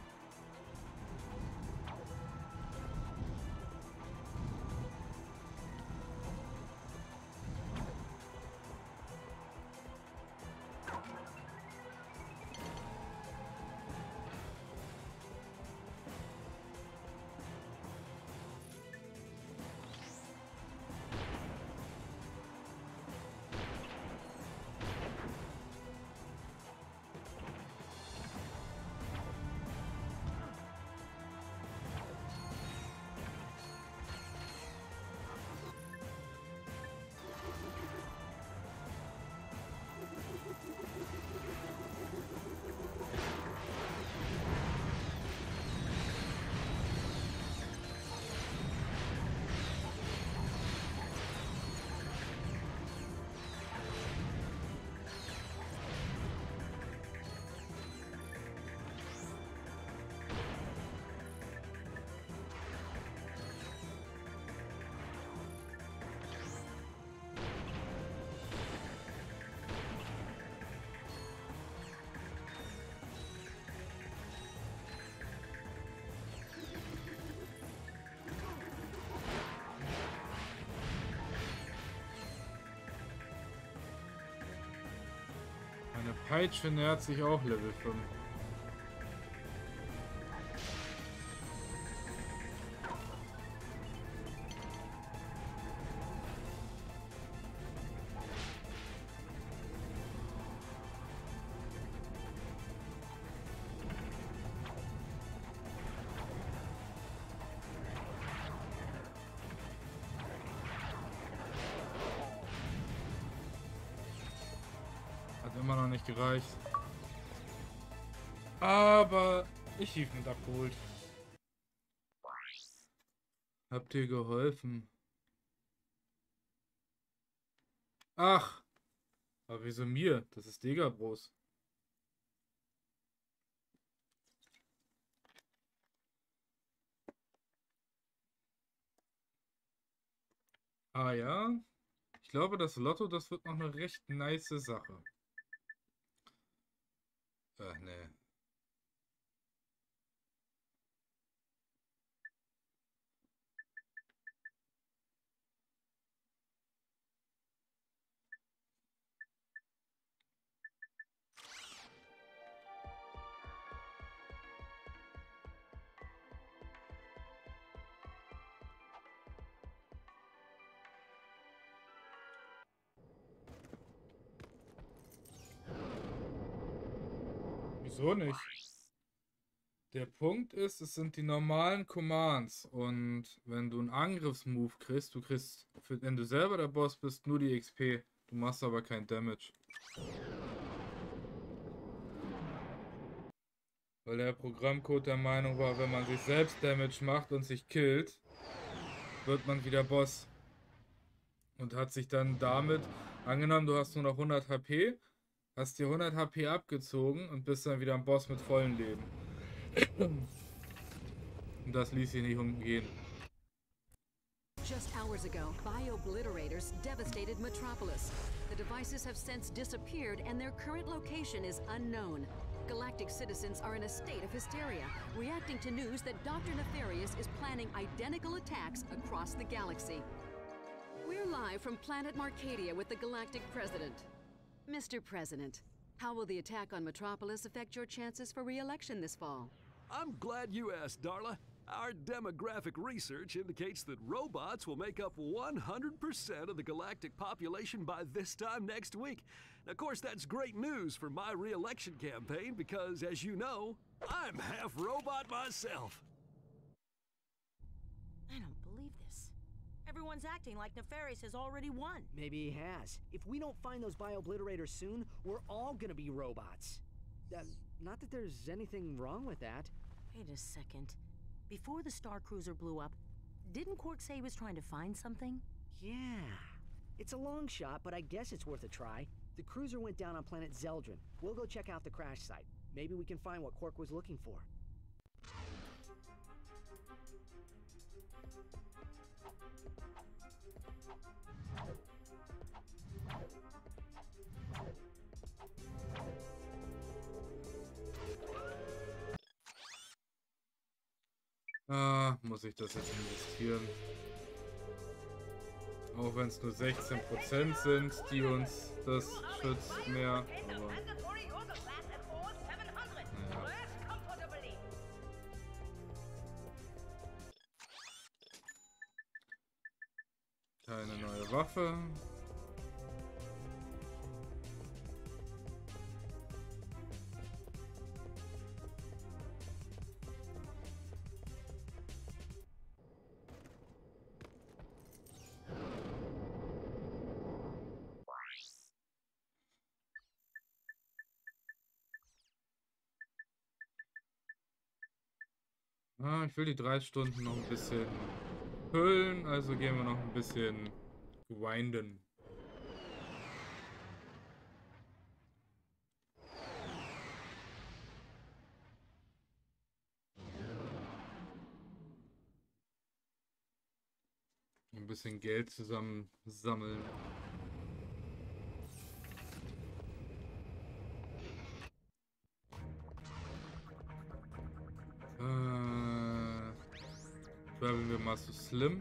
Meine Peitsche nähert sich auch Level 5. Immer noch nicht gereicht. Aber ich hief mit abgeholt. Habt ihr geholfen? Ach! Aber wieso mir? Das ist Degabros. Ah ja? Ich glaube, das Lotto, das wird noch eine recht nice Sache. Ach ne. Wieso nicht? Der Punkt ist, es sind die normalen Commands und wenn du einen Angriffsmove kriegst, wenn du selber der Boss bist, nur die XP. Du machst aber kein Damage. Weil der Programmcode der Meinung war, wenn man sich selbst Damage macht und sich killt, wird man wieder Boss. Und hat sich dann damit angenommen, du hast nur noch 100 HP, Hast dir 100 HP abgezogen und bist dann wieder am Boss mit vollem Leben. Und das ließ sich nicht umgehen. Just hours ago, Bio-Obliterators devastated Metropolis. The devices have since disappeared and their current location is unknown. Galactic citizens are in a state of hysteria, reacting to news that Dr. Nefarious is planning identical attacks across the galaxy. We're live from planet Marcadia with the Galactic President. Mr. President, how will the attack on Metropolis affect your chances for re-election this fall? I'm glad you asked, Darla. Our demographic research indicates that robots will make up 100% of the galactic population by this time next week. Now, of course, that's great news for my re-election campaign because, as you know, I'm half robot myself. I don't believe this. Everyone's acting like Nefarious has already won. Maybe he has. If we don't find those Bio-Obliterators soon, we're all gonna be robots. Not that there's anything wrong with that. Wait a second. Before the Star Cruiser blew up, didn't Quark say he was trying to find something? Yeah. It's a long shot, but I guess it's worth a try. The cruiser went down on planet Zeldrin. We'll go check out the crash site. Maybe we can find what Quark was looking for. Muss ich das jetzt investieren? Auch wenn es nur 16% sind, die uns das schützt mehr. Aber keine neue Waffe. Ich will die 3 Stunden noch ein bisschen füllen, also gehen wir noch ein bisschen grinden. Ein bisschen Geld zusammen sammeln. Traveln wir mal zu Slim.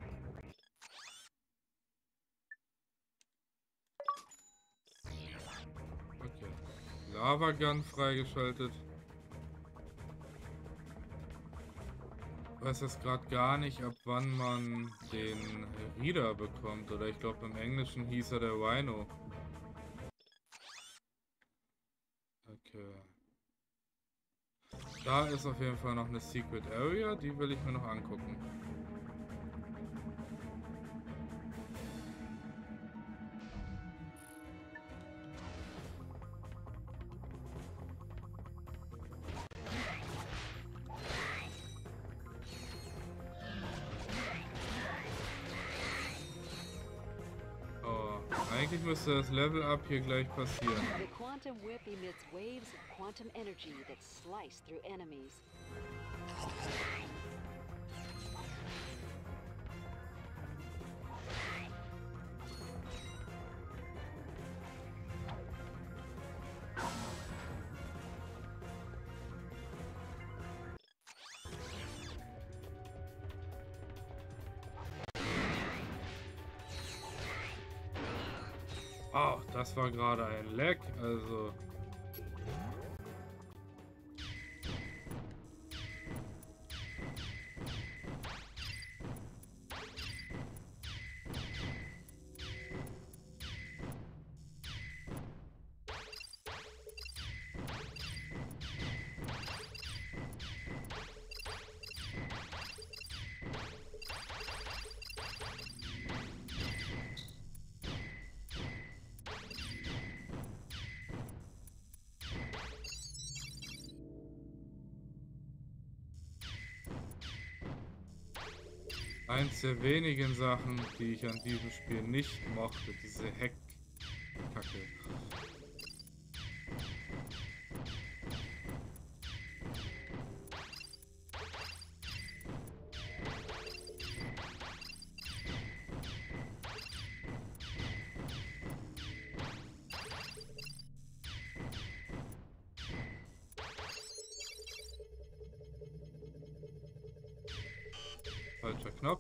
Okay. Lava Gun freigeschaltet. Ich weiß jetzt gerade gar nicht, ab wann man den Reader bekommt. Oder ich glaube im Englischen hieß er der Rhino. Okay. Da ist auf jeden Fall noch eine Secret Area, die will ich mir noch angucken. Oh, eigentlich müsste das Level Up hier gleich passieren. The quantum whip emits waves of quantum energy that slice through enemies. Oh, das war gerade ein Lag, also... Eins der wenigen Sachen, die ich an diesem Spiel nicht mochte, diese Heckkacke. Falscher Knopf.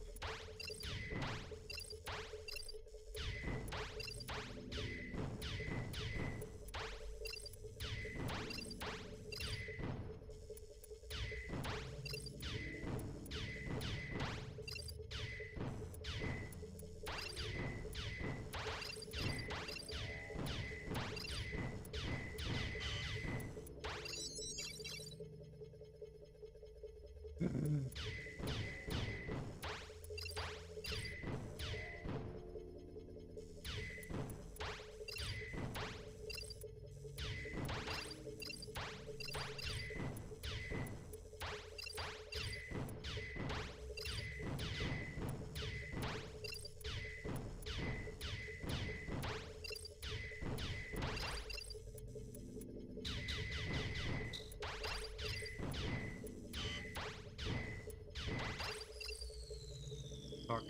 Fuck.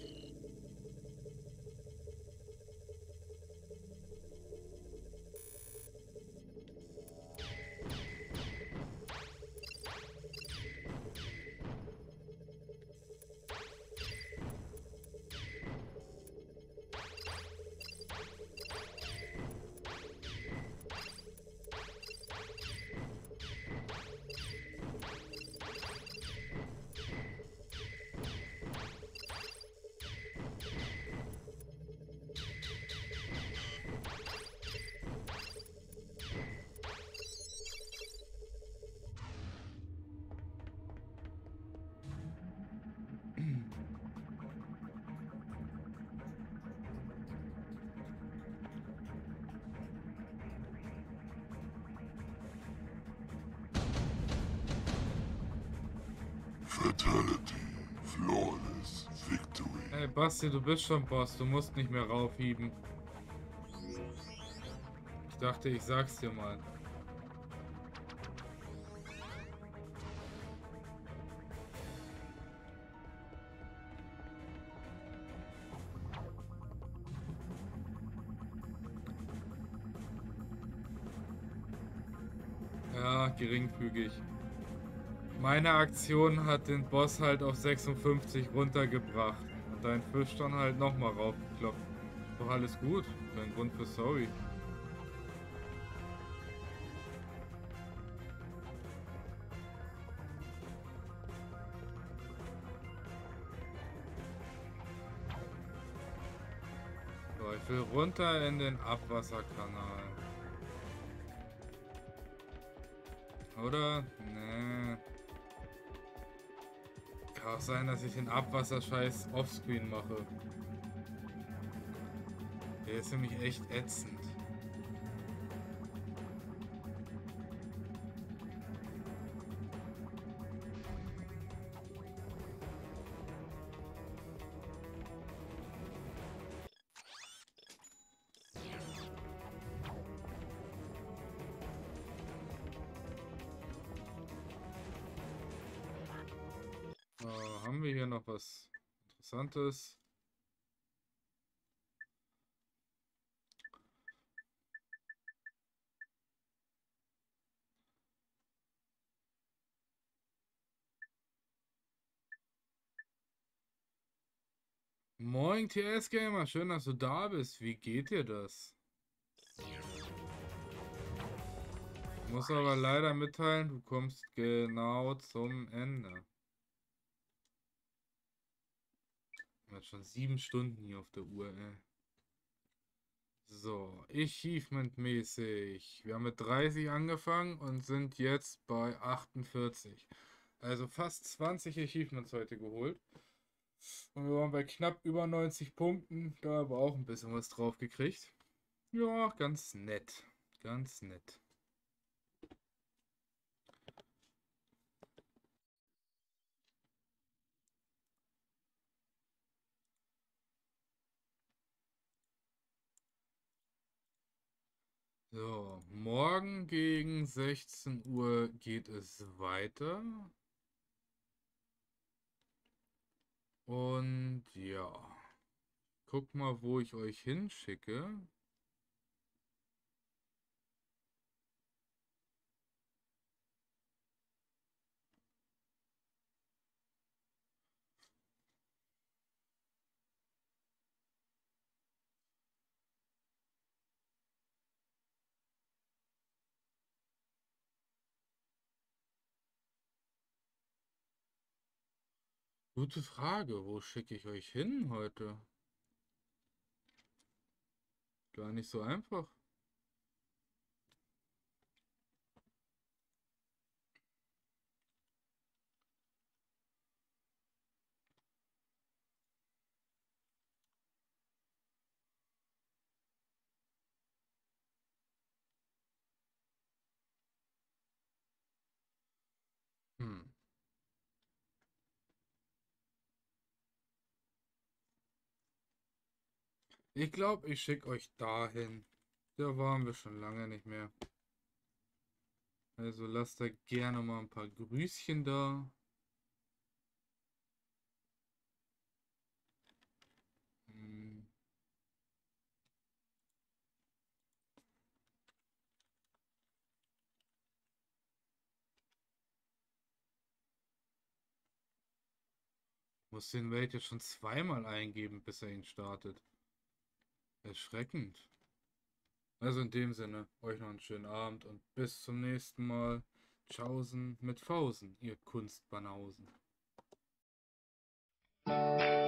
Fatality. Flawless victory. Ey, Basti, du bist schon Boss. Du musst nicht mehr raufhieben. Ich dachte, ich sag's dir mal. Ja, geringfügig. Meine Aktion hat den Boss halt auf 56 runtergebracht. Und dein Fisch dann halt nochmal raufgeklopft. Doch alles gut. Kein Grund für sorry. So, ich will runter in den Abwasserkanal. Oder? Nee. Kann auch sein, dass ich den Abwasserscheiß offscreen mache. Der ist nämlich echt ätzend. Haben wir hier noch was Interessantes? Moin TS Gamer, schön, dass du da bist. Wie geht dir das? Ich muss aber leider mitteilen, du kommst genau zum Ende. Hat schon 7 Stunden hier auf der Uhr, ey. So, Achievement-mäßig. Wir haben mit 30 angefangen und sind jetzt bei 48. Also fast 20 Achievements heute geholt. Und wir waren bei knapp über 90 Punkten. Da haben wir auch ein bisschen was drauf gekriegt. Ja, ganz nett. Ganz nett. So, morgen gegen 16 Uhr geht es weiter. Und ja, guck mal, wo ich euch hinschicke. Gute Frage. Wo schicke ich euch hin heute? Gar nicht so einfach. Hm. Ich glaube, ich schicke euch dahin. Da waren wir schon lange nicht mehr. Also lasst da gerne mal ein paar Grüßchen da. Hm. Muss den Welt jetzt schon zweimal eingeben, bis er ihn startet. Erschreckend. Also in dem Sinne, euch noch einen schönen Abend und bis zum nächsten Mal. Tschaußen mit Fausen, ihr Kunstbanausen.